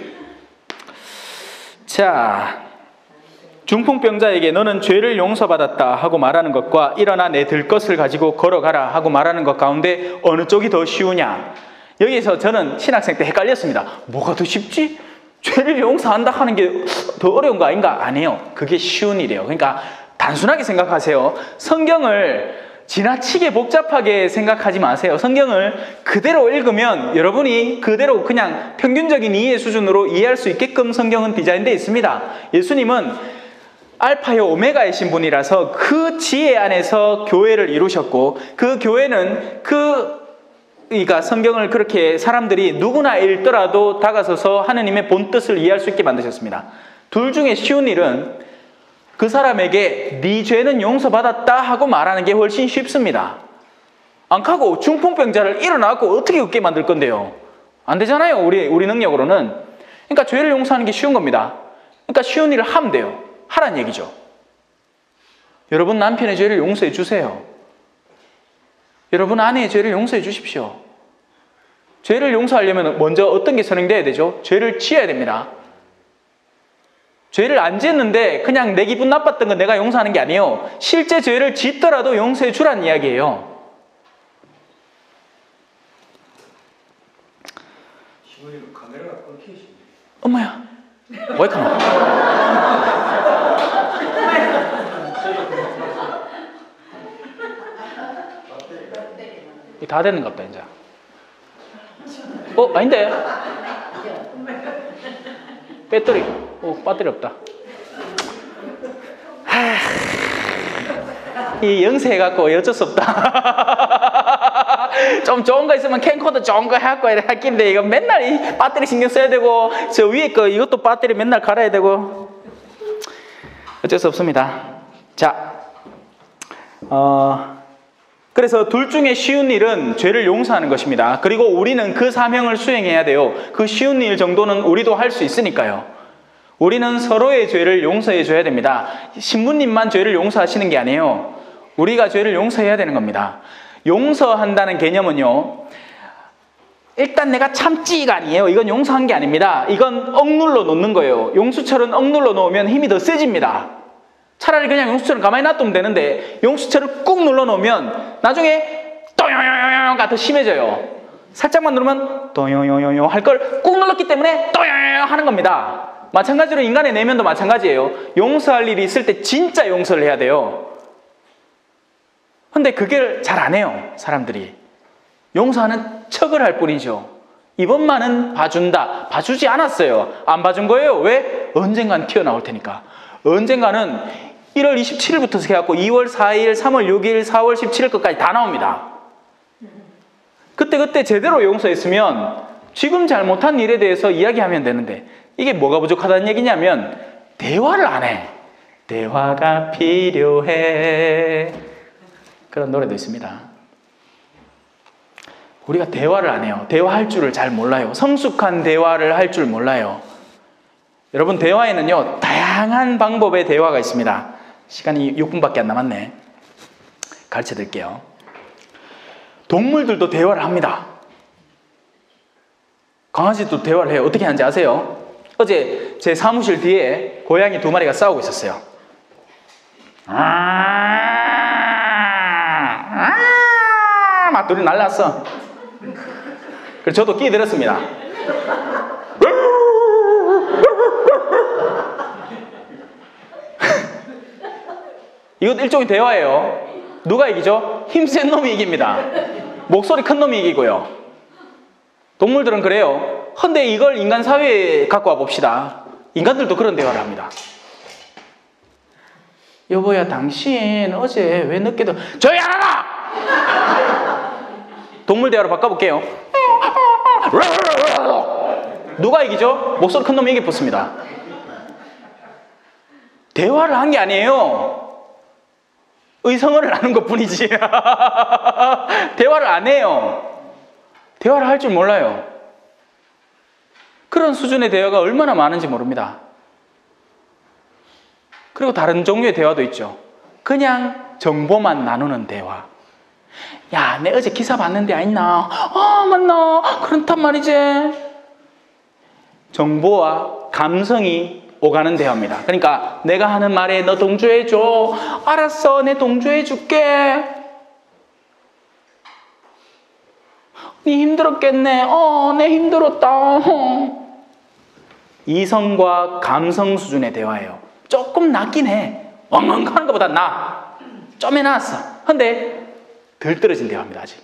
자, 중풍병자에게 너는 죄를 용서받았다 하고 말하는 것과 일어나 내 들 것을 가지고 걸어가라 하고 말하는 것 가운데 어느 쪽이 더 쉬우냐? 여기서 저는 신학생 때 헷갈렸습니다. 뭐가 더 쉽지? 죄를 용서한다 하는 게 더 어려운 거 아닌가? 아니에요. 그게 쉬운 일이에요. 그러니까 단순하게 생각하세요. 성경을 지나치게 복잡하게 생각하지 마세요. 성경을 그대로 읽으면 여러분이 그대로 그냥 평균적인 이해 수준으로 이해할 수 있게끔 성경은 디자인되어 있습니다. 예수님은 알파요 오메가이신 분이라서 그 지혜 안에서 교회를 이루셨고, 그 교회는 그 그러니까 성경을 그렇게 사람들이 누구나 읽더라도 다가서서 하느님의 본 뜻을 이해할 수 있게 만드셨습니다. 둘 중에 쉬운 일은 그 사람에게 네 죄는 용서받았다 하고 말하는 게 훨씬 쉽습니다. 안 하고 중풍병자를 일어나고 어떻게 웃게 만들 건데요? 안 되잖아요. 우리 우리 능력으로는. 그러니까 죄를 용서하는 게 쉬운 겁니다. 그러니까 쉬운 일을 하면 돼요. 하란 얘기죠. 여러분 남편의 죄를 용서해 주세요. 여러분 아내의 죄를 용서해 주십시오. 죄를 용서하려면 먼저 어떤 게 선행돼야 되죠? 죄를 지어야 됩니다. 죄를 안 짓는데 그냥 내 기분 나빴던 거 내가 용서하는 게 아니에요. 실제 죄를 짓더라도 용서해 주라는 이야기예요. 시원이는 카메라가 끊기시네. 엄마야, 왜 그러나? 다 되는 것 같다 이제. 어? 아닌데? 배터리. 어, 배터리 없다. 하... 이 영세해갖고 어쩔 수 없다. 좀 좋은 거 있으면 캠코더 좋은 거 해갖고 할 건데 이거 맨날 이 배터리 신경 써야 되고 저 위에 거 이것도 배터리 맨날 갈아야 되고 어쩔 수 없습니다. 자, 어... 그래서 둘 중에 쉬운 일은 죄를 용서하는 것입니다. 그리고 우리는 그 사명을 수행해야 돼요. 그 쉬운 일 정도는 우리도 할 수 있으니까요. 우리는 서로의 죄를 용서해 줘야 됩니다. 신부님만 죄를 용서하시는 게 아니에요. 우리가 죄를 용서해야 되는 겁니다. 용서한다는 개념은요, 일단 내가 참지가 아니에요. 이건 용서한 게 아닙니다. 이건 억눌러 놓는 거예요. 용수철은 억눌러 놓으면 힘이 더 세집니다. 차라리 그냥 용수철은 가만히 놔두면 되는데 용수철을 꾹 눌러 놓으면 나중에 또요요요요가 더 심해져요. 살짝만 누르면 또요요요요 할 걸 꾹 눌렀기 때문에 또요요요 하는 겁니다. 마찬가지로 인간의 내면도 마찬가지예요. 용서할 일이 있을 때 진짜 용서를 해야 돼요. 근데 그게 잘 안 해요. 사람들이 용서하는 척을 할 뿐이죠. 이번만은 봐준다. 봐주지 않았어요. 안 봐준 거예요. 왜? 언젠간 튀어나올 테니까. 언젠가는 일월 이십칠일부터 해갖고 이월 사일, 삼월 육일, 사월 십칠일 끝까지 다 나옵니다. 그때 그때 제대로 용서했으면 지금 잘못한 일에 대해서 이야기하면 되는데, 이게 뭐가 부족하다는 얘기냐면 대화를 안 해. 대화가 필요해. 그런 노래도 있습니다. 우리가 대화를 안 해요. 대화할 줄을 잘 몰라요. 성숙한 대화를 할 줄 몰라요. 여러분, 대화에는요 다양한 방법의 대화가 있습니다. 시간이 육 분밖에 안 남았네. 가르쳐 드릴게요. 동물들도 대화를 합니다. 강아지도 대화를 해요. 어떻게 하는지 아세요? 어제 제 사무실 뒤에 고양이 두 마리가 싸우고 있었어요. 막 둘이 날랐어. 그래서 저도 끼어들었습니다. 이것도 일종의 대화예요. 누가 이기죠? 힘센 놈이 이깁니다. 목소리 큰 놈이 이기고요. 동물들은 그래요. 근데 이걸 인간 사회에 갖고 와 봅시다. 인간들도 그런 대화를 합니다. 여보야, 당신 어제 왜 늦게 들... 조용히 하라! 동물 대화로 바꿔볼게요. 누가 이기죠? 목소리 큰 놈이 이기붙습니다. 대화를 한 게 아니에요. 의성어를 하는 것 뿐이지. 대화를 안 해요. 대화를 할 줄 몰라요. 그런 수준의 대화가 얼마나 많은지 모릅니다. 그리고 다른 종류의 대화도 있죠. 그냥 정보만 나누는 대화. 야, 내 어제 기사 봤는데 안 있나? 아, 맞나? 그렇단 말이지. 정보와 감성이 오가는 대화입니다. 그러니까 내가 하는 말에 너 동조해줘. 알았어, 내 동조해줄게. 니 힘들었겠네. 어, 내 힘들었다. 이성과 감성 수준의 대화예요. 조금 낫긴 해. 엉엉 하는 것보다 나. 좀 해놨어. 근데 덜 떨어진 대화입니다, 아직.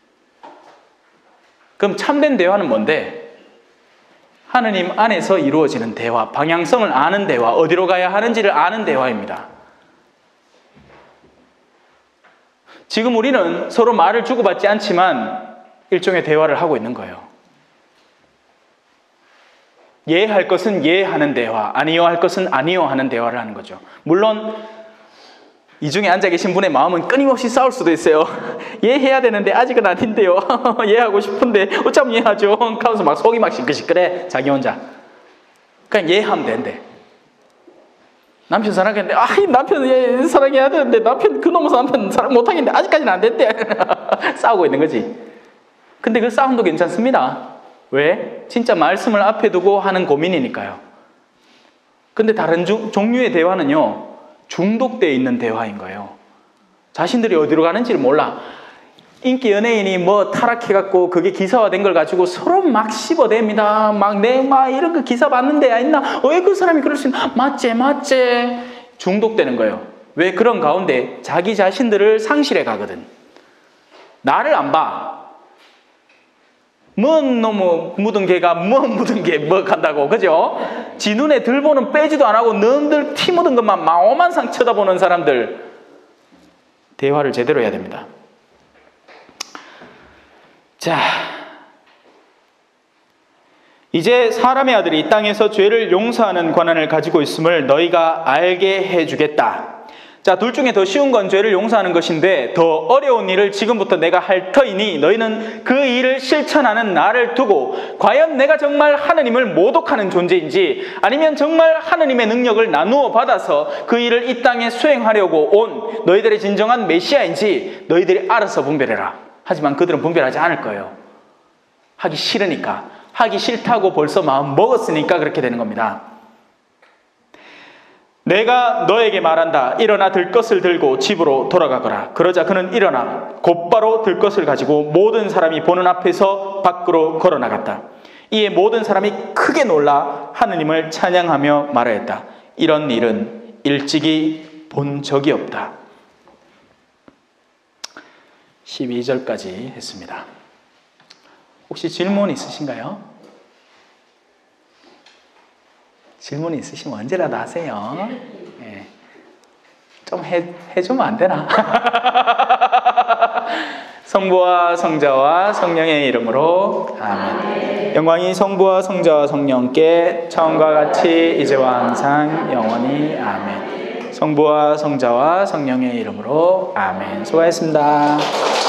그럼 참된 대화는 뭔데? 하느님 안에서 이루어지는 대화, 방향성을 아는 대화, 어디로 가야 하는지를 아는 대화입니다. 지금 우리는 서로 말을 주고받지 않지만 일종의 대화를 하고 있는 거예요. 예 할 것은 예 하는 대화, 아니요 할 것은 아니요 하는 대화를 하는 거죠. 물론 이 중에 앉아 계신 분의 마음은 끊임없이 싸울 수도 있어요. 예 해야 되는데 아직은 아닌데요. 예 하고 싶은데 어쩜 예 하죠? 하면서 막 속이 막 시끌시끌해, 자기 혼자. 그냥 예 하면 된대. 남편 사랑했는데 아, 남편 예, 사랑해야 되는데 남편 그놈의 남편 사랑 못하겠는데 아직까지는 안 됐대. 싸우고 있는 거지. 근데 그 싸움도 괜찮습니다. 왜? 진짜 말씀을 앞에 두고 하는 고민이니까요. 근데 다른 주, 종류의 대화는요, 중독되어 있는 대화인 거예요. 자신들이 어디로 가는지를 몰라. 인기 연예인이 뭐 타락해갖고 그게 기사화된 걸 가지고 서로 막 씹어댑니다. 막 내 막 이런 거 기사 봤는데 야 있나? 왜 그 사람이 그럴 수 있나? 맞지 맞지. 중독되는 거예요. 왜? 그런 가운데 자기 자신들을 상실해 가거든. 나를 안 봐. 뭔 너무 묻은 개가 뭐 묻은 개 뭐 간다고, 그죠? 지 눈에 들보는 빼지도 안 하고 너희들 티 묻은 것만 마오만상 쳐다보는 사람들, 대화를 제대로 해야 됩니다. 자, 이제 사람의 아들이 이 땅에서 죄를 용서하는 권한을 가지고 있음을 너희가 알게 해주겠다. 자, 둘 중에 더 쉬운 건 죄를 용서하는 것인데 더 어려운 일을 지금부터 내가 할 터이니 너희는 그 일을 실천하는 나를 두고 과연 내가 정말 하느님을 모독하는 존재인지 아니면 정말 하느님의 능력을 나누어 받아서 그 일을 이 땅에 수행하려고 온 너희들의 진정한 메시아인지 너희들이 알아서 분별해라. 하지만 그들은 분별하지 않을 거예요. 하기 싫으니까. 하기 싫다고 벌써 마음 먹었으니까 그렇게 되는 겁니다. 내가 너에게 말한다. 일어나 들것을 들고 집으로 돌아가거라. 그러자 그는 일어나 곧바로 들것을 가지고 모든 사람이 보는 앞에서 밖으로 걸어나갔다. 이에 모든 사람이 크게 놀라 하느님을 찬양하며 말하였다. 이런 일은 일찍이 본 적이 없다. 십이 절까지 했습니다. 혹시 질문 있으신가요? 질문이 있으시면 언제라도 하세요. 네. 좀 해, 해주면 안 되나? 성부와 성자와 성령의 이름으로 아멘. 영광이 성부와 성자와 성령께 처음과 같이 이제와 항상 영원히 아멘. 성부와 성자와 성령의 이름으로 아멘. 수고하셨습니다.